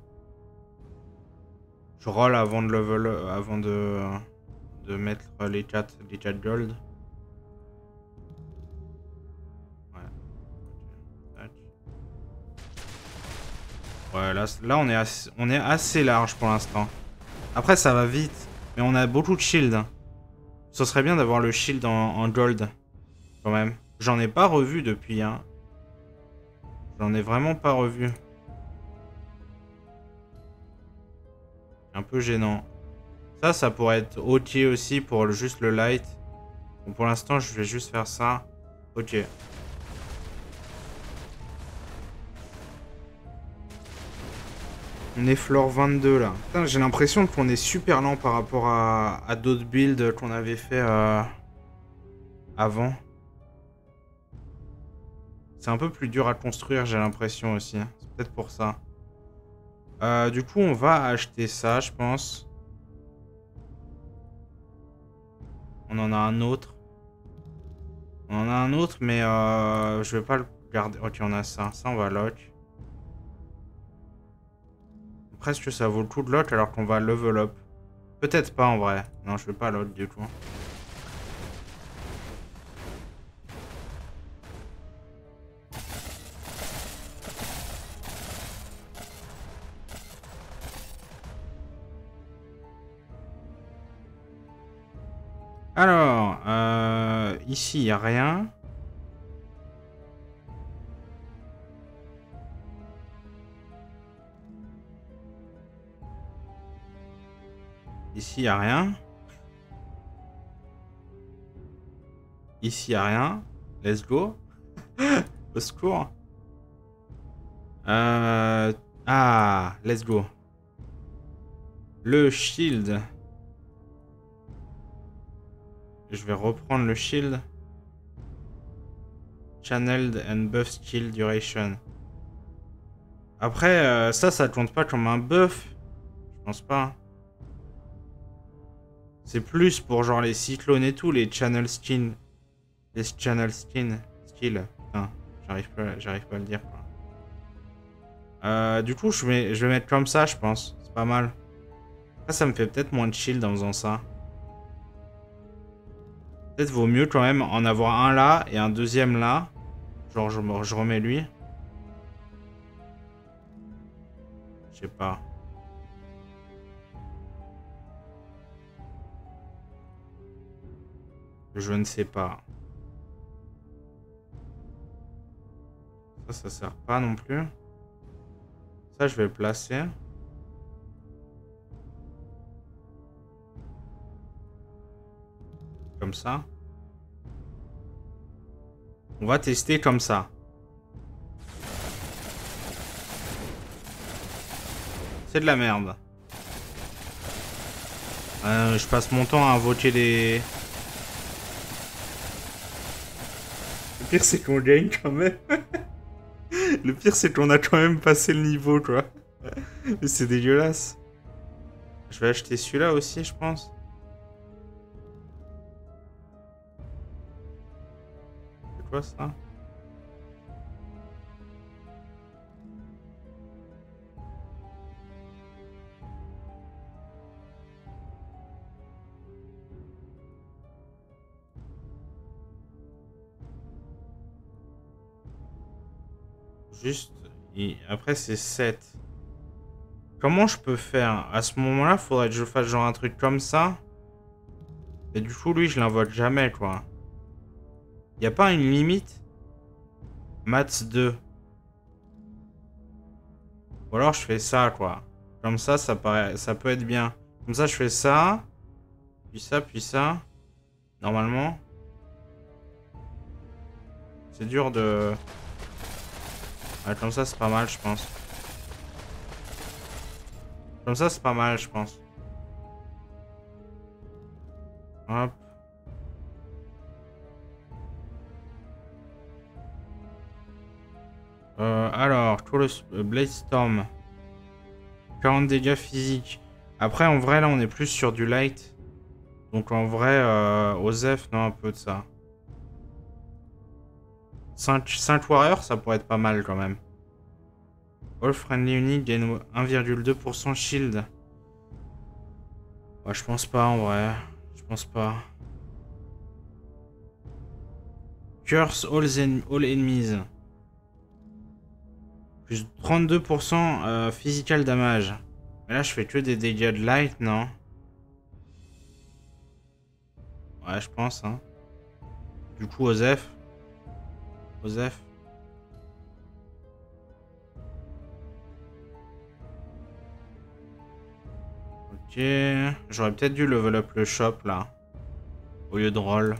Je roll avant de level... Avant de... De mettre les quatre, les quatre gold. Ouais. Okay. Ouais, là, là on, est assez, on est assez large pour l'instant. Après, ça va vite. Mais on a beaucoup de shield. Ce serait bien d'avoir le shield en, en gold. Quand même. J'en ai pas revu depuis, hein. J'en ai vraiment pas revu. Un peu gênant. Ça, ça pourrait être ok aussi pour le, juste le light. Bon, pour l'instant, je vais juste faire ça. Ok. On est floor vingt-deux là. J'ai l'impression qu'on est super lent par rapport à, à d'autres builds qu'on avait fait euh, avant. C'est un peu plus dur à construire, j'ai l'impression aussi. C'est peut-être pour ça. Euh, du coup, on va acheter ça, je pense. On en a un autre. On en a un autre, mais euh, je vais pas le garder. Ok, on a ça. Ça, on va lock. Presque ça vaut le coup de lock alors qu'on va level up. Peut-être pas en vrai. Non, je vais pas lock du coup. Alors, euh, ici, il n'y a rien. Ici, il n'y a rien. Ici, il n'y a rien. Let's go. Au secours. Euh... Ah, let's go. Le shield. Je vais reprendre le shield. Channeled and buff skill duration. Après, euh, ça, ça compte pas comme un buff. Je pense pas. C'est plus pour genre les cyclones et tout, les channel skin. Les channel skin. Skill. Putain, j'arrive pas, j'arrive pas à le dire. Quoi. Euh, du coup, je vais, je vais mettre comme ça, je pense. C'est pas mal. Après, ça me fait peut-être moins de shield en faisant ça. Peut-être vaut mieux quand même en avoir un là et un deuxième là. Genre, je, je remets lui. Je sais pas. Je ne sais pas. Ça, ça sert pas non plus. Ça, je vais le placer. Comme ça. On va tester comme ça. C'est de la merde. Euh, je passe mon temps à invoquer des... Le pire, c'est qu'on gagne quand même. Le pire, c'est qu'on a quand même passé le niveau, quoi. C'est dégueulasse. Je vais acheter celui-là aussi, je pense. C'est quoi, ça? Juste... Et après, c'est sept. Comment je peux faire? À ce moment-là, faudrait que je fasse genre un truc comme ça. Et du coup, lui, je l'invoque jamais, quoi. Y a pas une limite? Maths deux. Ou alors, je fais ça, quoi. Comme ça, ça, paraît... ça peut être bien. Comme ça, je fais ça. Puis ça, puis ça. Normalement. C'est dur de... Ouais, comme ça, c'est pas mal, je pense. Comme ça, c'est pas mal, je pense. Hop. Euh, alors, tout le Blade Storm. quarante dégâts physiques. Après, en vrai, là, on est plus sur du light. Donc, en vrai, euh, Osef, non, un peu de ça. cinq warriors, ça pourrait être pas mal, quand même. All friendly unit gain un virgule deux pour cent shield. Ouais, je pense pas, en vrai. Je pense pas. Curse all, en all enemies. Plus trente-deux pour cent euh, physical damage. Mais là, je fais que des dégâts de light, non? Ouais, je pense, hein. Du coup, Osef. Osef. Ok. J'aurais peut-être dû level up le shop, là. Au lieu de roll.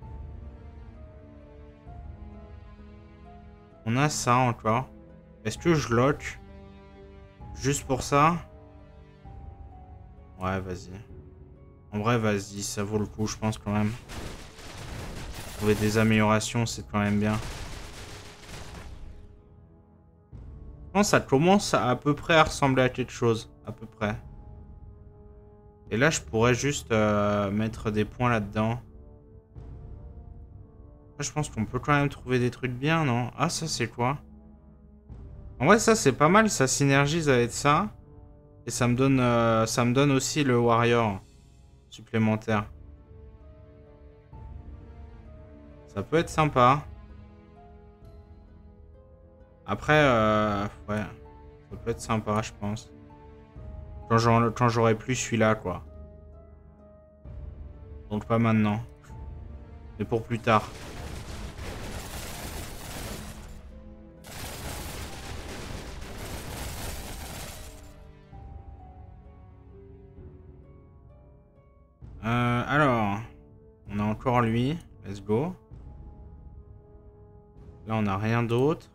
On a ça encore. Est-ce que je lock? Juste pour ça? Ouais, vas-y. En vrai, vas-y, ça vaut le coup, je pense, quand même. Trouver des améliorations, c'est quand même bien. Je pense que ça commence à, à peu près à ressembler à quelque chose. À peu près. Et là, je pourrais juste euh, mettre des points là-dedans. Je pense qu'on peut quand même trouver des trucs bien, non? Ah, ça, c'est quoi? En vrai, ça, c'est pas mal. Ça synergise avec ça. Et ça me donne, euh, ça me donne aussi le warrior supplémentaire. Ça peut être sympa. Après, euh, ouais. Ça peut être sympa, je pense. Quand j'aurai plus celui-là, quoi. Donc pas maintenant. Mais pour plus tard. Euh, alors. On a encore lui. Let's go. Là, on n'a rien d'autre.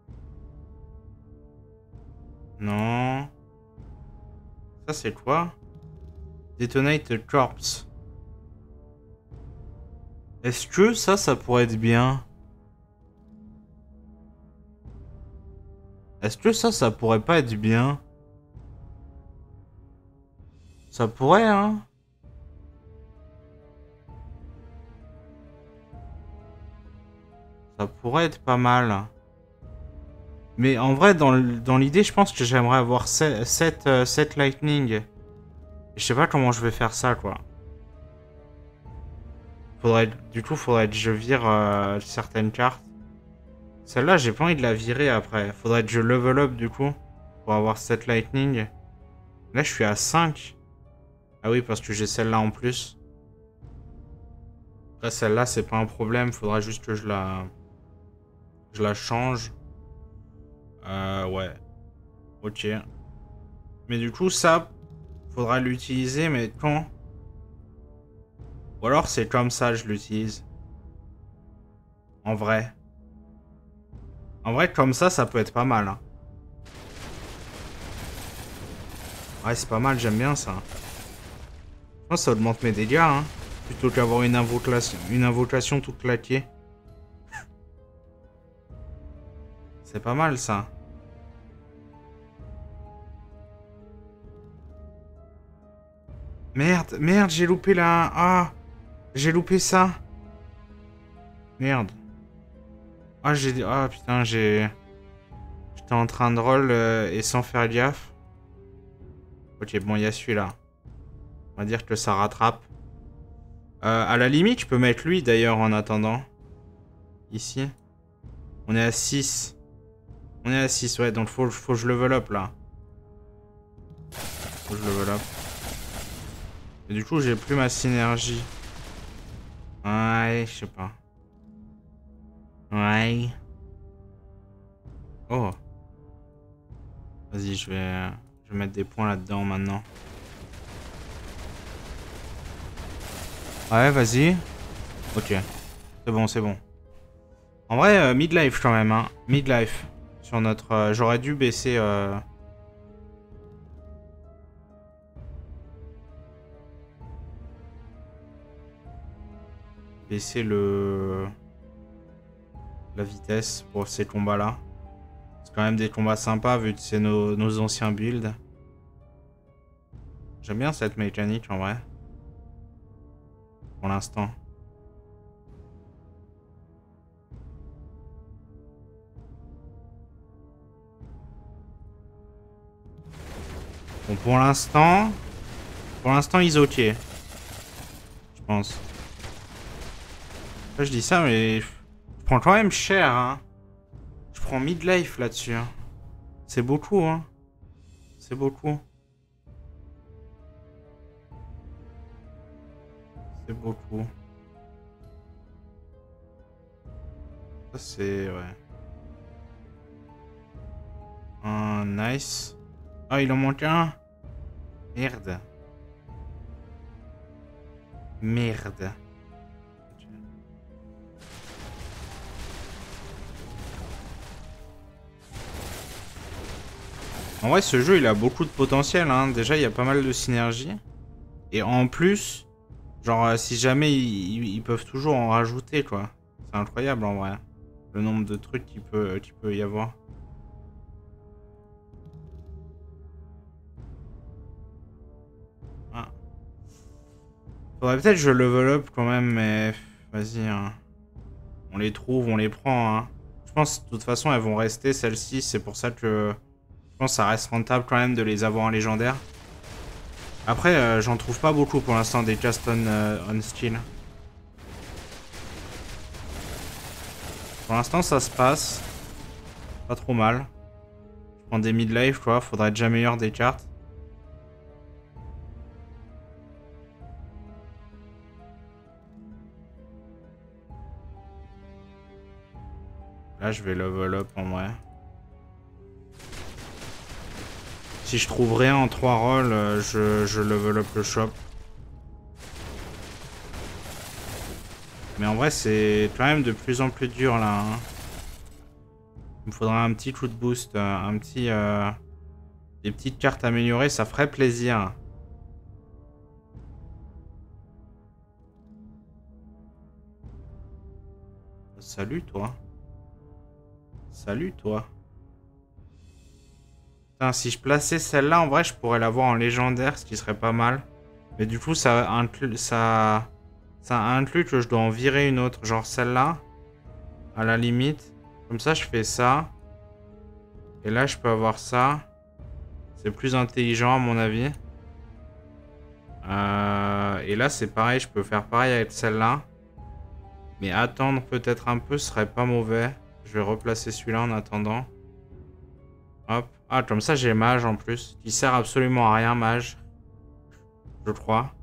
Non. Ça, c'est quoi? Detonate Corpse. Est-ce que ça, ça pourrait être bien? Est-ce que ça, ça pourrait pas être bien? Ça pourrait, hein? Ça pourrait être pas mal. Mais en vrai, dans l'idée, je pense que j'aimerais avoir sept lightning. Je sais pas comment je vais faire ça, quoi. Faudrait, du coup, faudrait que je vire euh, certaines cartes. Celle-là, j'ai pas envie de la virer après. Faudrait que je level up, du coup, pour avoir sept lightning. Là, je suis à cinq. Ah oui, parce que j'ai celle-là en plus. Après, celle-là, c'est pas un problème. Faudra juste que je la... Je la change. Euh, ouais. Ok. Mais du coup, ça, faudra l'utiliser, mais quand? Ou alors, c'est comme ça, je l'utilise. En vrai. En vrai, comme ça, ça peut être pas mal. Hein. Ouais, c'est pas mal, j'aime bien ça. Je pense que ça augmente mes dégâts, hein. Plutôt qu'avoir une invocation, une invocation toute claquée. C'est pas mal, ça. Merde, merde, j'ai loupé la... Ah, j'ai loupé ça. Merde. Ah, j'ai... Ah, putain, j'ai... J'étais en train de roll euh, et sans faire gaffe. Ok, bon, il y a celui-là. On va dire que ça rattrape. Euh, à la limite, je peux mettre lui, d'ailleurs, en attendant. Ici. On est à six. On est à six, ouais, donc faut, faut que je level up, là. Faut que je level up. Et du coup, j'ai plus ma synergie. Ouais, je sais pas. Ouais. Oh. Vas-y, je vais... Je vais mettre des points là-dedans, maintenant. Ouais, vas-y. Ok. C'est bon, c'est bon. En vrai, euh, midlife quand même, hein. Midlife. Sur notre... Euh, J'aurais dû baisser... Euh... Baisser le... La vitesse pour ces combats-là. C'est quand même des combats sympas vu que c'est nos, nos anciens builds. J'aime bien cette mécanique en vrai. Pour l'instant. Bon, pour l'instant... Pour l'instant, ils ok. Je pense. Là, je dis ça, mais... Je prends quand même cher, hein. Je prends midlife là-dessus. Hein. C'est beaucoup, hein. C'est beaucoup. C'est beaucoup. Ça, c'est... Ouais. Un nice. Ah, il en manque un. Merde. Merde. En vrai, ce jeu, il a beaucoup de potentiel, hein. Déjà, il y a pas mal de synergie. Et en plus, genre, euh, si jamais ils, ils peuvent toujours en rajouter, quoi. C'est incroyable, en vrai. Le nombre de trucs qu'il peut, qu'il peut y avoir. Ah. Faudrait peut-être que je level up quand même, mais... Vas-y, hein. On les trouve, on les prend, hein. Je pense, de toute façon, elles vont rester, celles-ci. C'est pour ça que... Je pense que ça reste rentable quand même de les avoir en légendaire. Après, euh, j'en trouve pas beaucoup pour l'instant des cast on, euh, on skill. Pour l'instant, ça se passe. Pas trop mal. Je prends des mid-life, quoi. Faudrait être déjà meilleur des cartes. Là, je vais level up en vrai. Si je trouve rien en trois rolls, euh, je, je level up le shop. Mais en vrai, c'est quand même de plus en plus dur là. Hein. Il me faudra un petit coup de boost, euh, un petit, euh, des petites cartes améliorées, ça ferait plaisir. Salut toi. Salut toi. Putain, si je plaçais celle-là, en vrai, je pourrais l'avoir en légendaire, ce qui serait pas mal. Mais du coup, ça inclut, ça, ça inclut que je dois en virer une autre. Genre celle-là, à la limite. Comme ça, je fais ça. Et là, je peux avoir ça. C'est plus intelligent, à mon avis. Euh, et là, c'est pareil. Je peux faire pareil avec celle-là. Mais attendre peut-être un peu serait pas mauvais. Je vais replacer celui-là en attendant. Hop. Ah, comme ça, j'ai mage en plus. Qui sert absolument à rien, mage. Je crois.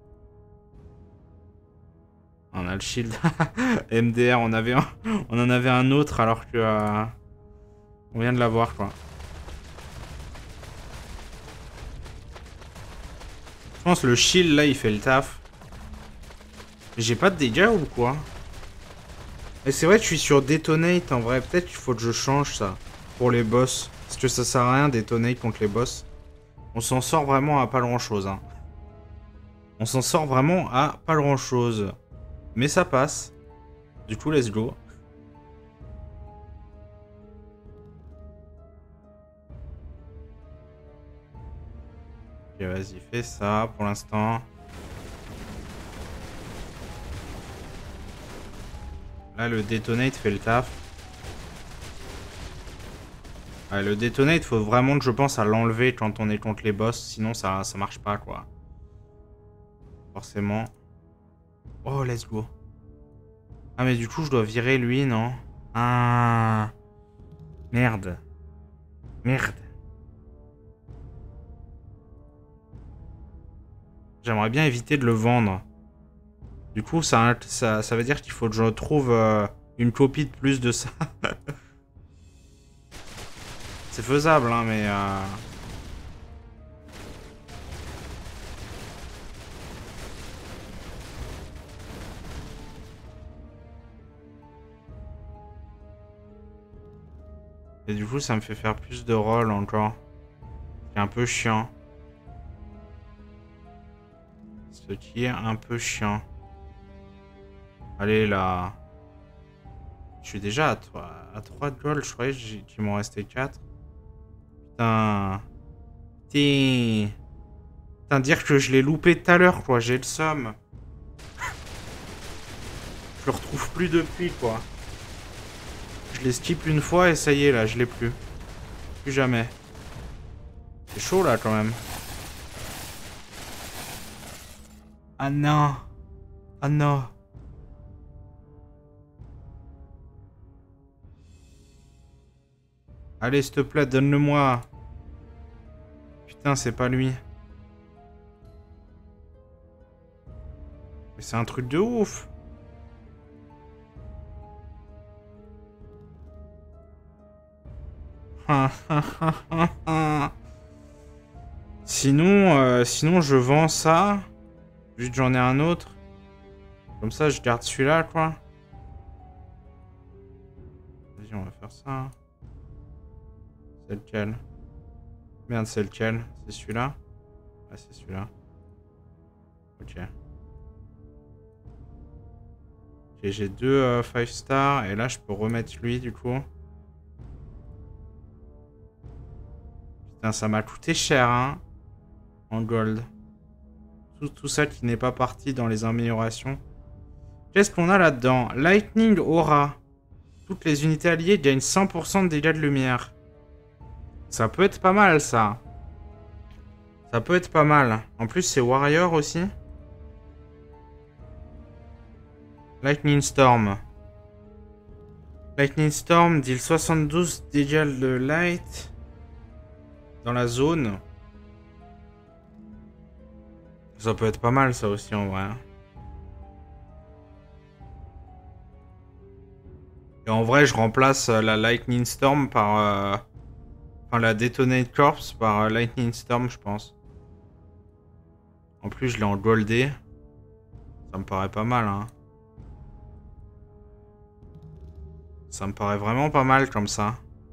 On a le shield. M D R, on, avait un... on en avait un autre alors que... Euh... On vient de l'avoir, quoi. Je pense que le shield, là, il fait le taf. J'ai pas de dégâts ou quoi? Et c'est vrai que je suis sur Detonate, en vrai. Peut-être qu'il faut que je change ça. Pour les boss. Parce que ça sert à rien, Detonate contre les boss. On s'en sort vraiment à pas grand-chose, hein. On s'en sort vraiment à pas grand-chose. Mais ça passe. Du coup, let's go. Ok, vas-y, fais ça pour l'instant. Là, le Detonate fait le taf. Ouais, le Detonate, faut vraiment que je pense à l'enlever quand on est contre les boss. Sinon, ça, ça marche pas, quoi. Forcément. Oh, let's go. Ah, mais du coup, je dois virer lui, non? Ah. Merde. Merde. J'aimerais bien éviter de le vendre. Du coup, ça, ça, ça veut dire qu'il faut que je trouve euh, une copie de plus de ça. C'est faisable, hein, mais... Euh... Et du coup, ça me fait faire plus de rôles encore. C'est un peu chiant. Ce qui est un peu chiant. Allez, là. Je suis déjà à trois, à trois goals, je croyais qu'il m'en restait quatre. Putain. Putain. Putain, dire que je l'ai loupé tout à l'heure, quoi. J'ai le somme. Je le retrouve plus depuis, quoi. Je l'ai skip une fois et ça y est, là, je l'ai plus. Plus jamais. C'est chaud, là, quand même. Ah non. Ah non. Allez, s'il te plaît, donne-le-moi. Putain, c'est pas lui. Mais c'est un truc de ouf. Sinon, euh, sinon, je vends ça. Vu que j'en ai un autre. Comme ça, je garde celui-là, quoi. Vas-y, on va faire ça. C'est lequel? Merde, c'est lequel? C'est celui-là? Ah, c'est celui-là. Ok. Ok, j'ai deux five stars. Et là, je peux remettre lui, du coup. Putain, ça m'a coûté cher, hein. En gold. Tout, tout ça qui n'est pas parti dans les améliorations. Qu'est-ce qu'on a là-dedans? Lightning Aura. Toutes les unités alliées gagnent cent pour cent de dégâts de lumière. Ça peut être pas mal, ça. Ça peut être pas mal. En plus, c'est Warrior aussi. Lightning Storm. Lightning Storm deal soixante-douze dégâts de light dans la zone. Ça peut être pas mal, ça aussi, en vrai. Et en vrai, je remplace la Lightning Storm par... Euh... Enfin, la Detonate Corpse par euh, Lightning Storm, je pense. En plus, je l'ai en goldé. Ça me paraît pas mal, hein. Ça me paraît vraiment pas mal comme ça.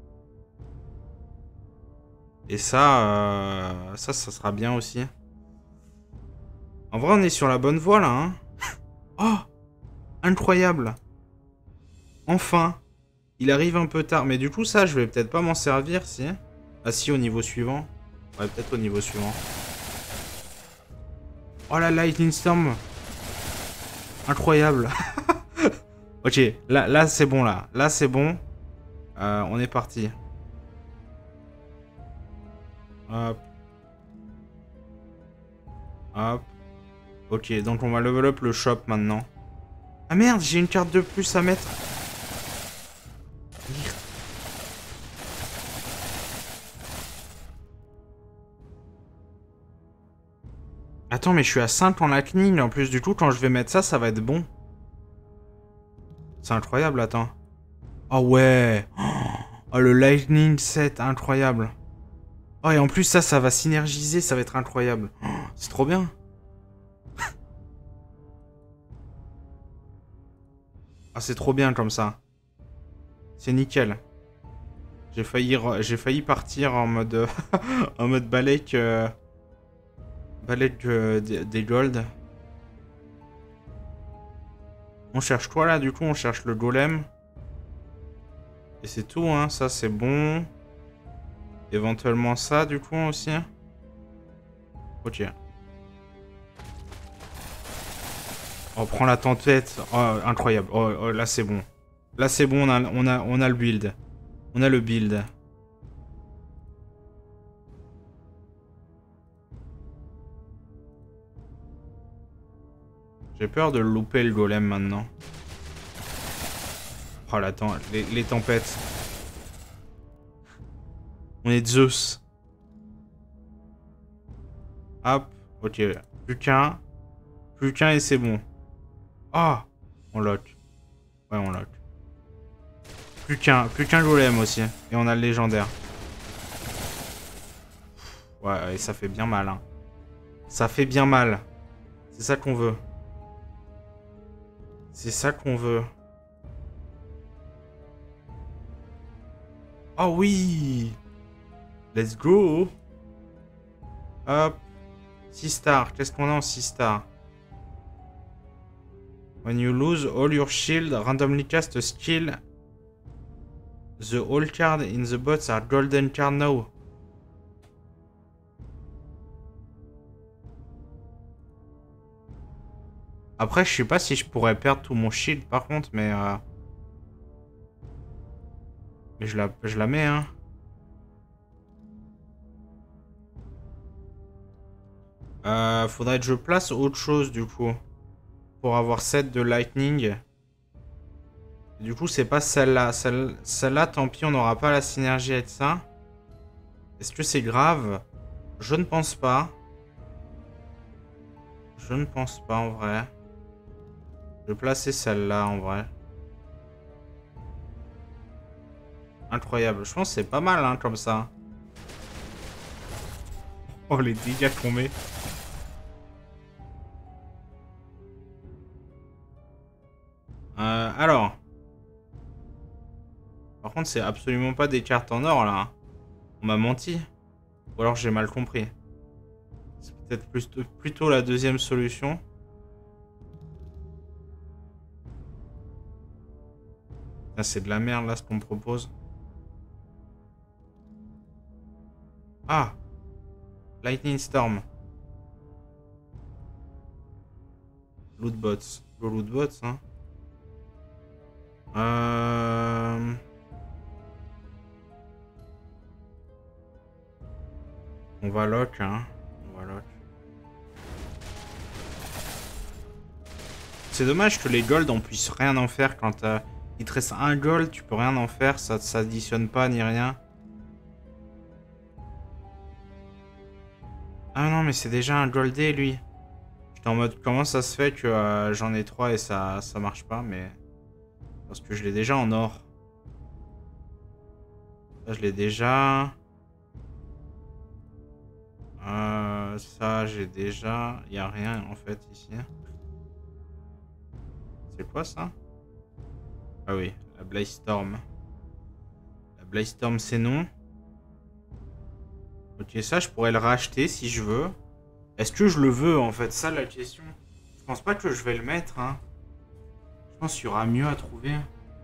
Et ça, euh... ça, ça sera bien aussi. En vrai, on est sur la bonne voie, là, hein. Oh! Incroyable! Enfin! Il arrive un peu tard. Mais du coup, ça, je vais peut-être pas m'en servir, si. Ah si, au niveau suivant. Ouais, peut-être au niveau suivant. Oh la Lightning Storm! Incroyable! Ok, là, là c'est bon, là. Là, c'est bon. Euh, on est parti. Hop. Hop. Ok, donc on va level up le shop maintenant. Ah merde, j'ai une carte de plus à mettre. Attends, mais je suis à cinq en lightning. En plus, du coup, quand je vais mettre ça, ça va être bon. C'est incroyable, attends. Oh ouais. Oh, le lightning set, incroyable. Oh, et en plus, ça, ça va synergiser, ça va être incroyable. Oh, c'est trop bien. Ah, c'est trop bien comme ça. C'est nickel. J'ai failli, j'ai failli partir en mode, en mode balèque, euh, balèque euh, des, des gold. On cherche quoi là, du coup? On cherche le golem. Et c'est tout, hein. Ça, c'est bon. Éventuellement ça, du coup, aussi. Ok. Oh, prends la tempête. Oh, incroyable. Oh, oh là, c'est bon. Là, c'est bon, on a, on, a, on a le build. On a le build. J'ai peur de louper le golem maintenant. Oh, la tem les, les tempêtes. On est Zeus. Hop. Ok. Plus qu'un. Plus qu'un et c'est bon. Ah, on lock. Ouais, on lock. Plus qu'un. Plus qu'un golem aussi. Et on a le légendaire. Ouais, et ça fait bien mal, hein. Ça fait bien mal. C'est ça qu'on veut. C'est ça qu'on veut. Oh oui! Let's go! Hop. six stars. Qu'est-ce qu'on a en six stars? When you lose all your shield, randomly cast a skill. The all cards in the bots are golden card now. Après, je sais pas si je pourrais perdre tout mon shield par contre, mais... Euh... Mais je la, je la mets, hein. Euh, faudrait que je place autre chose, du coup. Pour avoir sept de lightning. Du coup, c'est pas celle-là. Celle- Celle-là, tant pis, on n'aura pas la synergie avec ça. Est-ce que c'est grave? Je ne pense pas. Je ne pense pas, en vrai. Je vais placer celle-là, en vrai. Incroyable. Je pense que c'est pas mal, hein, comme ça. Oh, les dégâts qu'on met. Euh, alors. Par contre, c'est absolument pas des cartes en or, là. On m'a menti. Ou alors j'ai mal compris. C'est peut-être plutôt, plutôt la deuxième solution. Ah, c'est de la merde, là, ce qu'on me propose. Ah! Lightning Storm. Lootbots. Le lootbots, hein. Euh... On va lock, hein. On va lock. C'est dommage que les gold, on puisse rien en faire quand euh, il te reste un gold, tu peux rien en faire, ça s'additionne pas ni rien. Ah non, mais c'est déjà un goldé, lui. J'étais en mode, comment ça se fait que euh, j'en ai trois et ça, ça marche pas, mais... Parce que je l'ai déjà en or. Ça, je l'ai déjà. Euh, ça, j'ai déjà. Il n'y a rien, en fait, ici. C'est quoi, ça? Ah oui, la Blaze Storm. La Blaze Storm, c'est non. Ok, ça, je pourrais le racheter si je veux. Est-ce que je le veux, en fait? Ça, la question. Je pense pas que je vais le mettre, hein. Je pense qu'il y aura mieux à trouver.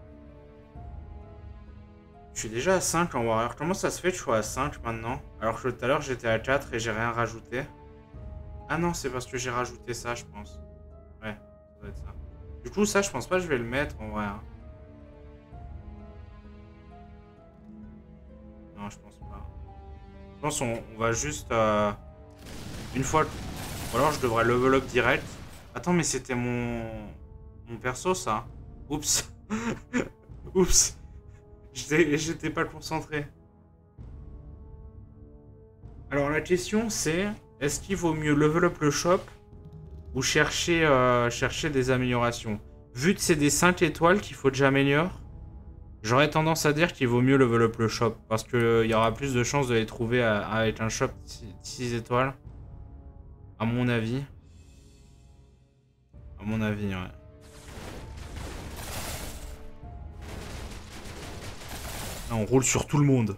Je suis déjà à cinq en Warrior. Comment ça se fait que je sois à cinq maintenant? Alors que tout à l'heure, j'étais à quatre et j'ai rien rajouté. Ah non, c'est parce que j'ai rajouté ça, je pense. Ouais, ça doit être ça. Du coup, ça, je pense pas que je vais le mettre, en vrai, hein. Non, je pense pas. Je pense qu'on on va juste... Euh, une fois... Ou alors, je devrais level up direct. Attends, mais c'était mon... Mon perso, ça. Oups. Oups. J'étais pas concentré. Alors, la question, c'est... Est-ce qu'il vaut mieux level up le shop ou chercher, euh, chercher des améliorations? Vu que c'est des cinq étoiles qu'il faut que j'améliore, j'aurais tendance à dire qu'il vaut mieux level up le shop. Parce qu'il y aura plus de chances de les trouver à, avec un shop six étoiles. À mon avis. À mon avis, ouais. Là, on roule sur tout le monde.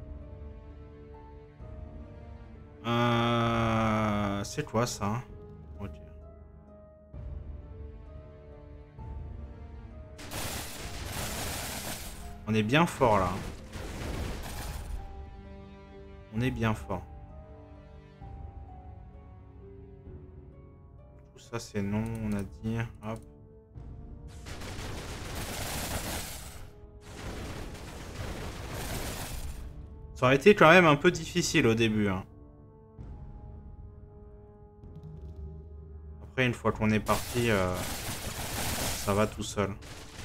Euh... C'est quoi ça? Ok. On est bien fort là. On est bien fort. Tout ça c'est non, on a dit. Hop. Ça aurait été quand même un peu difficile au début. Hein. Après, une fois qu'on est parti, euh, ça va tout seul.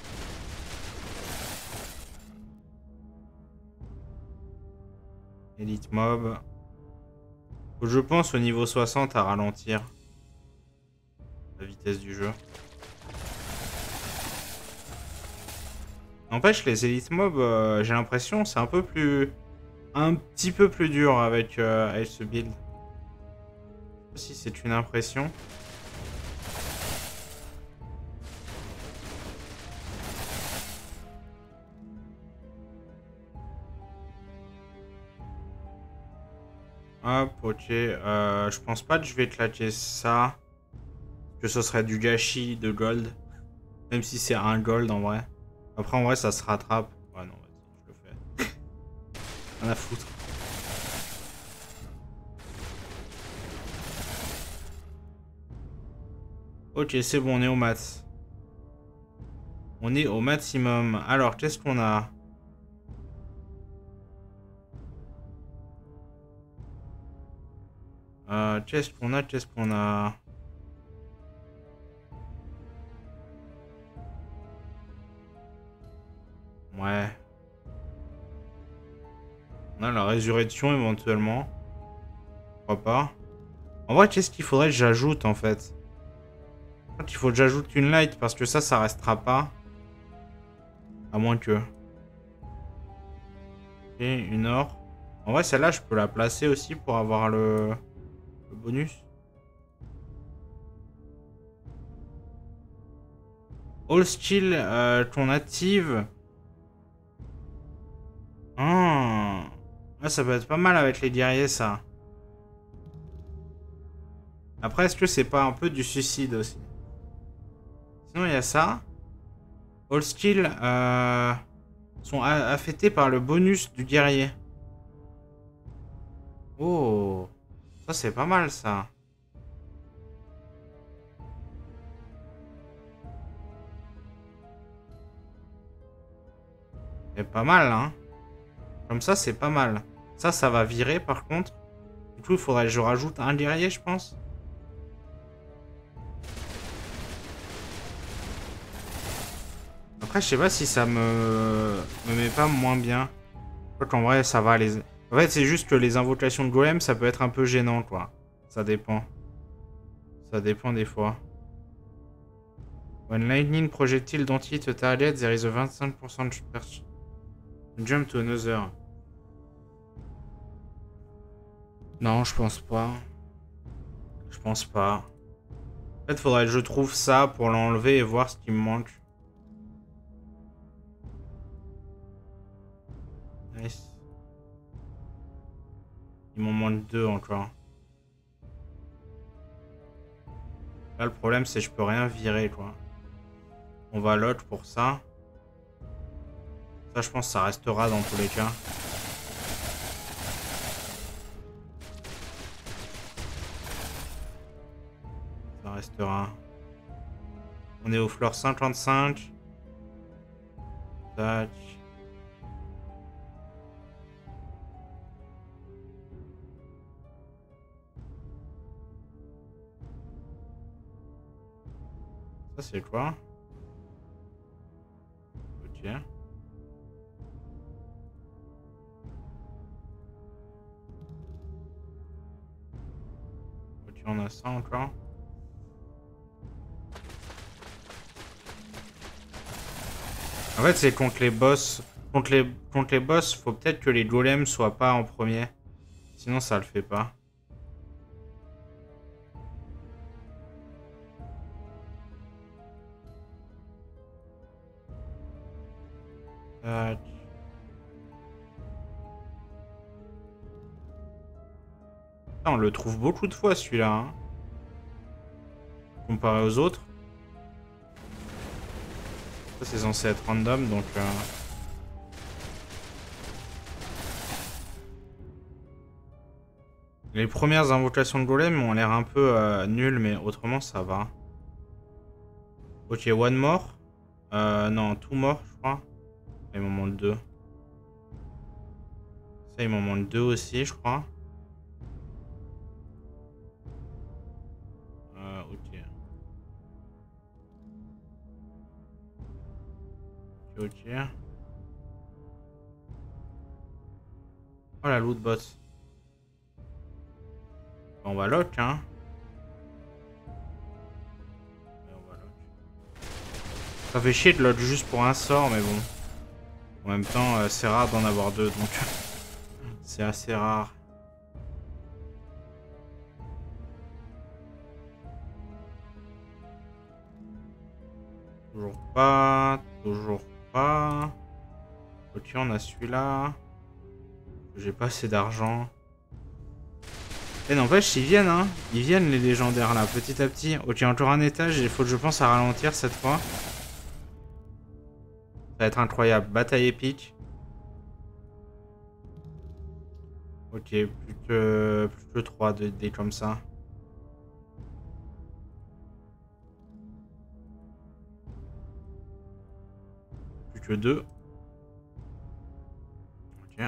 Elite mob. Je pense au niveau soixante à ralentir la vitesse du jeu. N'empêche, les élites mobs, euh, j'ai l'impression c'est un peu plus... Un petit peu plus dur avec, euh, avec ce build. Je sais pas si c'est une impression. Hop, ok. Euh, je pense pas que je vais claquer ça. Que ce serait du gâchis de gold. Même si c'est un gold en vrai. Après en vrai ça se rattrape. Ouais non, vas-y, je le fais. Rien à foutre. Ok, c'est bon, on est au max. On est au maximum. Alors, qu'est-ce qu'on a? Euh, qu'est-ce qu'on a? Qu'est-ce qu'on a? Ouais. On a la résurrection éventuellement. Pourquoi pas. En vrai, qu'est-ce qu'il faudrait que j'ajoute en fait? Je crois qu'il faut que j'ajoute une light parce que ça, ça restera pas. À moins que... Et une or. En vrai, celle-là, je peux la placer aussi pour avoir le, le bonus. All skill euh, qu'on active. Ah. Ouais, ça peut être pas mal avec les guerriers, ça. Après, est-ce que c'est pas un peu du suicide aussi? Sinon, il y a ça. All skills euh, sont affectés par le bonus du guerrier. Oh. Ça, c'est pas mal, ça. C'est pas mal, hein. Comme ça, c'est pas mal. Ça, ça va virer, par contre. Du coup, il faudrait que je rajoute un guerrier, je pense. Après, je sais pas si ça me... me met pas moins bien. Je crois qu'en vrai, ça va. Les... En fait, c'est juste que les invocations de golem, ça peut être un peu gênant, quoi. Ça dépend. Ça dépend des fois. When lightning projectile don't hit a target, there is a vingt-cinq pour cent jump to another. Non, je pense pas. Je pense pas. En fait, faudrait que je trouve ça pour l'enlever et voir ce qui me manque. Nice. Il m'en manque deux encore. Là, le problème, c'est que je peux rien virer, quoi. On va l'autre pour ça. Ça, je pense que ça restera dans tous les cas. Ça restera. On est au fleur cinquante-cinq. Tac. Ça, c'est quoi? Ok. Ok, on a ça encore. En fait, c'est contre les boss. Contre les, contre les boss, faut peut-être que les golems soient pas en premier. Sinon, ça le fait pas. Tac. Ah, on le trouve beaucoup de fois, celui-là. Hein. Comparé aux autres. Ça, c'est censé être random, donc... Euh... Les premières invocations de golem ont l'air un peu euh, nulles, mais autrement, ça va. Ok, one more. Euh, non, two more, je crois. Il m'en manque deux. Ça, il m'en manque deux aussi, je crois. Euh, ok. Ok, ok. Oh, la loot box. On va lock, hein. On va lock. Ça fait chier de lock juste pour un sort, mais bon. En même temps, euh, c'est rare d'en avoir deux, donc... c'est assez rare. Toujours pas, toujours pas. Ok, on a celui-là. J'ai pas assez d'argent. Et n'empêche, ils viennent, hein. Ils viennent, les légendaires, là, petit à petit. Ok, encore un étage, il faut que je pense à ralentir cette fois. Ça va être incroyable. Bataille épique. Ok, plus que, plus que trois de dés comme ça. Plus que deux. Ok.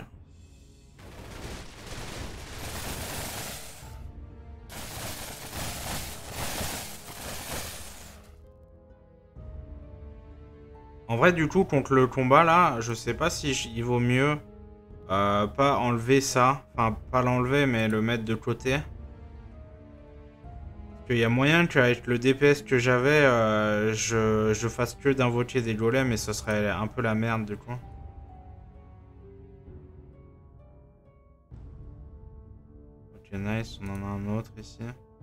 En vrai, du coup, contre le combat, là, je sais pas si il vaut mieux euh, pas enlever ça. Enfin, pas l'enlever, mais le mettre de côté. Parce qu'il y a moyen qu'avec le D P S que j'avais, euh, je, je fasse que d'invoquer des golems et ce serait un peu la merde, du coup. Ok, nice, on en a un autre ici.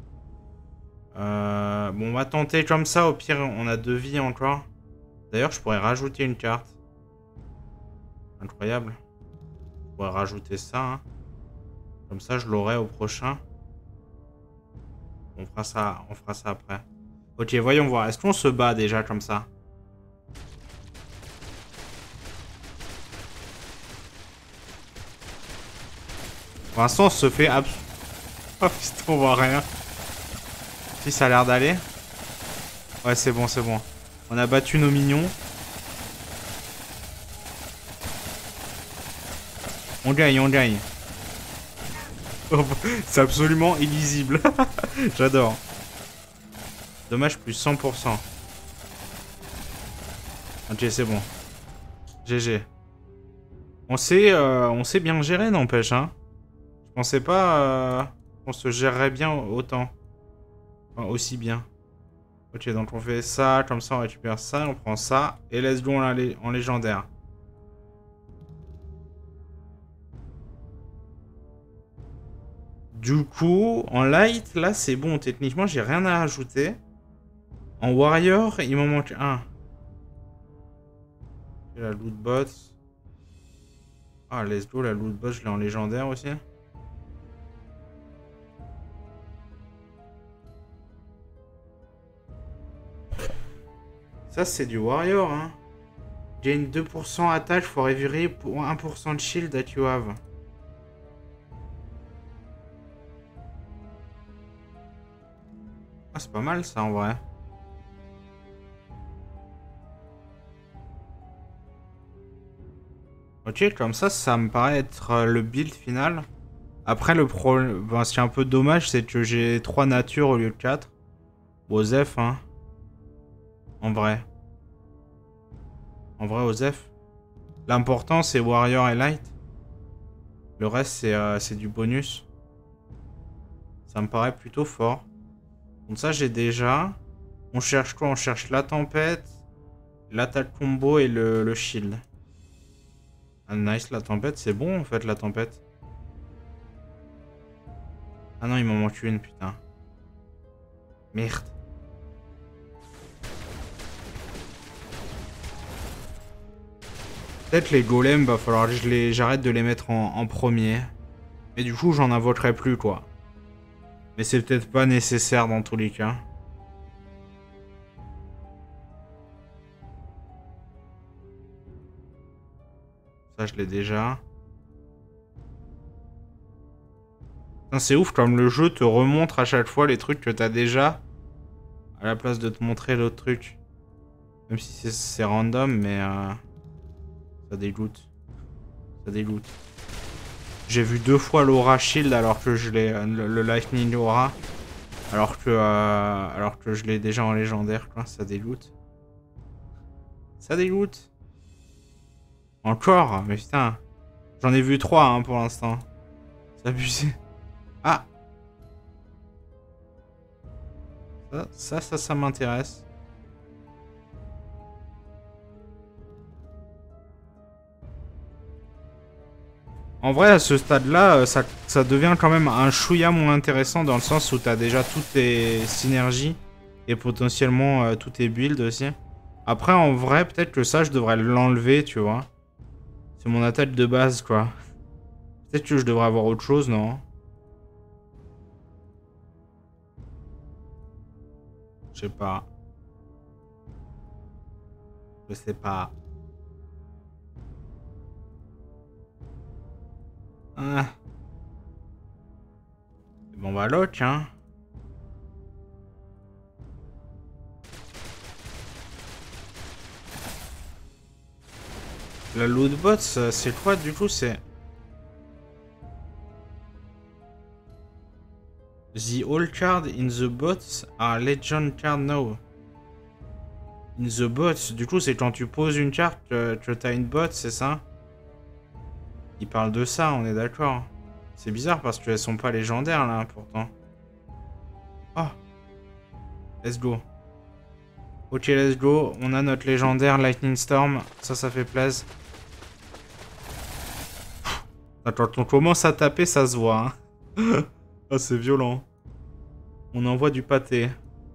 Euh, bon, on va tenter comme ça, au pire, on a deux vies encore. D'ailleurs, je pourrais rajouter une carte. Incroyable. Je pourrais rajouter ça, hein. Comme ça, je l'aurai au prochain. On fera ça, on fera ça après. Ok, voyons voir. Est-ce qu'on se bat déjà comme ça? Pour l'instant, on se fait... Abs... Oh putain, on voit rien. Si, ça a l'air d'aller. Ouais, c'est bon, c'est bon. On a battu nos mignons. On gagne, on gagne. Oh, c'est absolument illisible. J'adore. Dommage, plus cent pour cent. Ok, c'est bon. G G. On sait, euh, on sait bien gérer, n'empêche, hein. Je pensais pas euh, qu'on se gérerait bien autant. Enfin, aussi bien. Ok, donc on fait ça, comme ça on récupère ça, on prend ça, et let's go en, lé en légendaire. Du coup, en light, là c'est bon, techniquement j'ai rien à ajouter. En warrior, il m'en manque un. Et la loot box. Ah, let's go, la loot box, je l'ai en légendaire aussi. Ça, c'est du warrior, hein. Gain deux pour cent attaque for every pour un pour cent de shield that you have. Ah, c'est pas mal ça en vrai. Ok, comme ça, ça me paraît être le build final. Après, le problème, ben, ce qui est un peu dommage, c'est que j'ai trois natures au lieu de quatre. Osef, hein. En vrai. En vrai, Osef. L'important, c'est Warrior et Light. Le reste, c'est euh, c'est du bonus. Ça me paraît plutôt fort. Donc ça, j'ai déjà. On cherche quoi? On cherche la tempête, l'attaque combo et le, le shield. Ah, nice, la tempête, c'est bon en fait, la tempête. Ah non, il m'en manque une, putain. Merde. Peut-être les golems, va falloir que je les... j'arrête de les mettre en, en premier. Et du coup, j'en invoquerai plus, quoi. Mais c'est peut-être pas nécessaire dans tous les cas. Ça, je l'ai déjà. C'est ouf comme le jeu te remontre à chaque fois les trucs que t'as déjà, à la place de te montrer l'autre truc. Même si c'est random, mais euh, ça dégoûte. Ça dégoûte. J'ai vu deux fois l'aura shield alors que je l'ai... Le, le lightning aura. Alors que, euh, alors que je l'ai déjà en légendaire, quoi. Ça dégoûte. Ça dégoûte. Encore? Mais putain. J'en ai vu trois hein, pour l'instant. C'est abusé. Ah! Ça, ça, ça, ça m'intéresse. En vrai, à ce stade-là, ça, ça devient quand même un chouïa moins intéressant dans le sens où t'as déjà toutes tes synergies et potentiellement euh, tous tes builds aussi. Après, en vrai, peut-être que ça, je devrais l'enlever, tu vois. C'est mon attaque de base, quoi. Peut-être que je devrais avoir autre chose, non? Je sais pas. Je sais pas. Ah. Bon, bah, lock, hein. La loot box, c'est quoi, du coup? C'est... The all cards in the bots are legend card now. In the bot, du coup, c'est quand tu poses une carte que, que t'as une bot, c'est ça? Il parle de ça, on est d'accord. C'est bizarre parce qu'elles sont pas légendaires là, pourtant. Oh, let's go. Ok, let's go. On a notre légendaire Lightning Storm. Ça, ça fait plaisir. Quand on commence à taper, ça se voit. Hein. Oh, c'est violent. On envoie du pâté.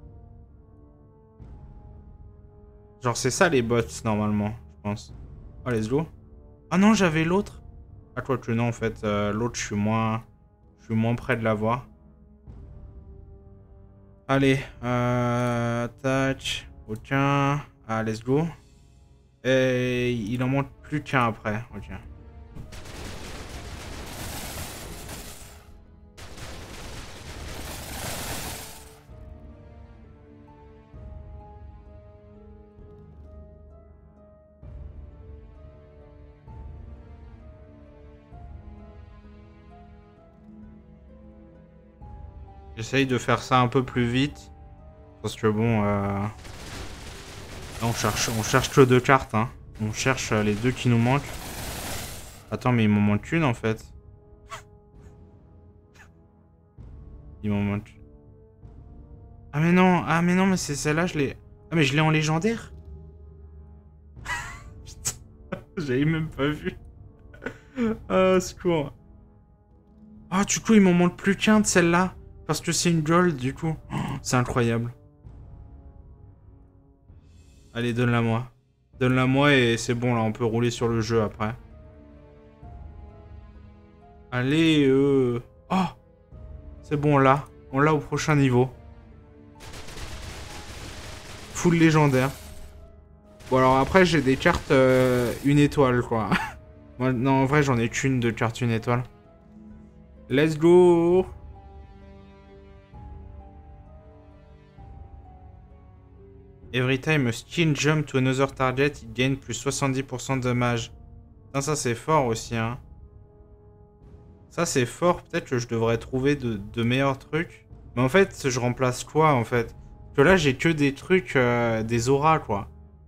Genre, c'est ça les bots, normalement, je pense. Oh, let's go. Ah non, j'avais l'autre. Ah, quoi que non, en fait. Euh, l'autre, je suis moins... Je suis moins près de l'avoir. Allez. Euh... Tac. Aucun. Ah, let's go. Et il en manque plus qu'un après. Ok. J'essaye de faire ça un peu plus vite. Parce que bon... Euh... Là, on cherche, on cherche que deux cartes. Hein. On cherche les deux qui nous manquent. Attends, mais il m'en manque une en fait. Il m'en manque. Ah mais non, ah mais non, mais c'est celle-là, je l'ai... Ah mais je l'ai en légendaire. Putain, j'avais même pas vu. Ah, secours. Ah, du coup, il m'en manque plus qu'un de celle-là. Parce que c'est une gold, du coup. Oh, c'est incroyable. Allez, donne-la moi. Donne-la moi et c'est bon, là, on peut rouler sur le jeu après. Allez, euh... Oh, c'est bon, là. On l'a au prochain niveau. Full légendaire. Bon, alors après, j'ai des cartes euh, une étoile, quoi. Moi, non, en vrai, j'en ai qu'une de carte une étoile. Let's go! Every time a skill jump to another target, it gain plus soixante-dix pour cent de dommages. Putain, ça c'est fort aussi, hein. Ça c'est fort, peut-être que je devrais trouver de, de meilleurs trucs. Mais en fait, je remplace quoi, en fait? Parce que là, j'ai que des trucs, euh, des auras, quoi.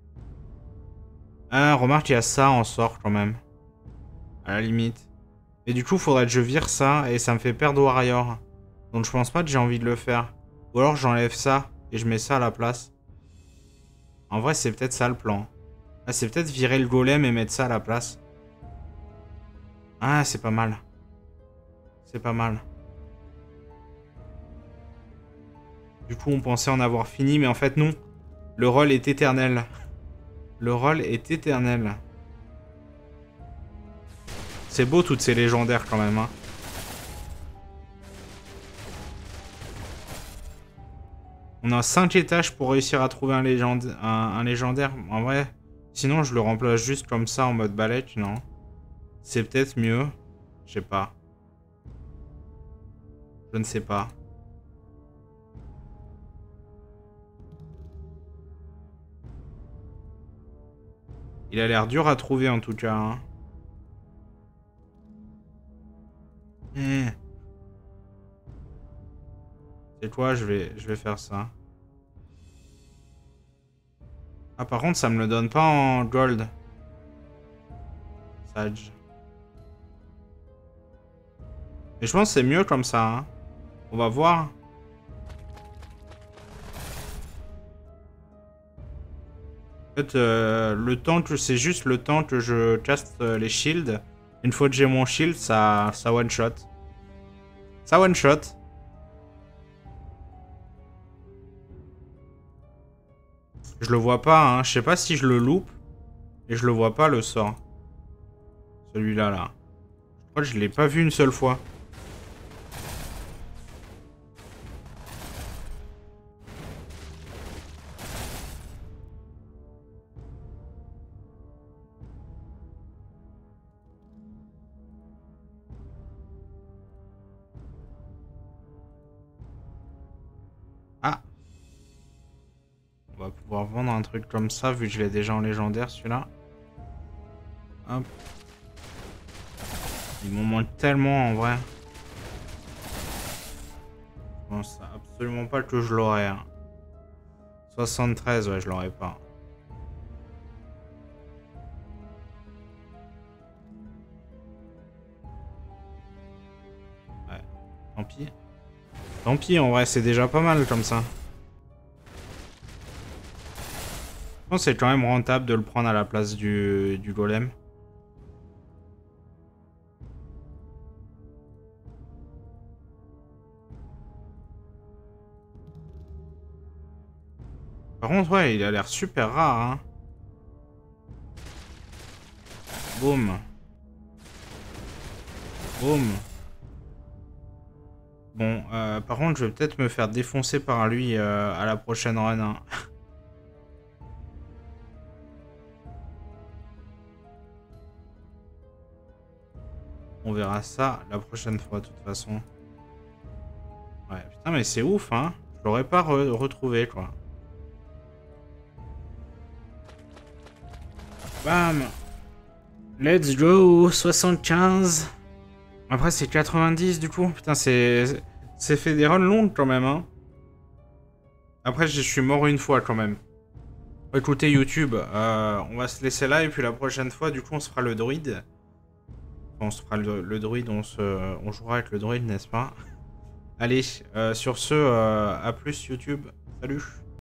Ah, remarque, il y a ça en sort, quand même. À la limite. Et du coup, faudrait que je vire ça, et ça me fait perdre Warrior. Donc je pense pas que j'ai envie de le faire. Ou alors j'enlève ça, et je mets ça à la place. En vrai, c'est peut-être ça le plan. Ah, c'est peut-être virer le golem et mettre ça à la place. Ah, c'est pas mal. C'est pas mal. Du coup, on pensait en avoir fini, mais en fait, non. Le rôle est éternel. Le rôle est éternel. C'est beau, toutes ces légendaires, quand même, hein. On a cinq étages pour réussir à trouver un, légende... un, un légendaire. En vrai, sinon, je le remplace juste comme ça, en mode balèque, non? C'est peut-être mieux. Je sais pas. Je ne sais pas. Il a l'air dur à trouver en tout cas. Hein. Eh. C'est quoi, je vais, je vais faire ça. Ah par contre ça me le donne pas en gold. Sage. Mais je pense que c'est mieux comme ça. Hein. On va voir. En fait, euh, le temps que c'est juste le temps que je caste euh, les shields. Une fois que j'ai mon shield, ça, ça one shot. Ça one shot. Je le vois pas, hein. Je sais pas si je le loupe. Et je le vois pas le sort. Celui-là, là. Je crois que je l'ai pas vu une seule fois. Ah. On va pouvoir vendre un truc comme ça, vu que je l'ai déjà en légendaire, celui-là. Hop. Il m'en manque tellement, en vrai. Je pense absolument pas que je l'aurais. Hein. soixante-treize, ouais, je l'aurais pas. Tant pis. Tant pis, en vrai, c'est déjà pas mal comme ça. Je pense que c'est quand même rentable de le prendre à la place du, du golem. Par contre, ouais, il a l'air super rare, hein. Boum. Boum. Bon, euh, par contre, je vais peut-être me faire défoncer par lui euh, à la prochaine run, hein. On verra ça la prochaine fois, de toute façon. Ouais, putain, mais c'est ouf, hein. Je l'aurais pas re retrouvé, quoi. Bam. Let's go, soixante-quinze. Après, c'est quatre-vingt-dix, du coup. Putain, c'est... C'est fait des runs longues, quand même, hein. Après, je suis mort une fois, quand même. Écoutez, YouTube, euh, on va se laisser là, et puis la prochaine fois, du coup, on se fera le druide. Enfin, on se fera le, le druide, on, se, on jouera avec le druide, n'est-ce pas? Allez, euh, sur ce, euh, à plus, YouTube. Salut.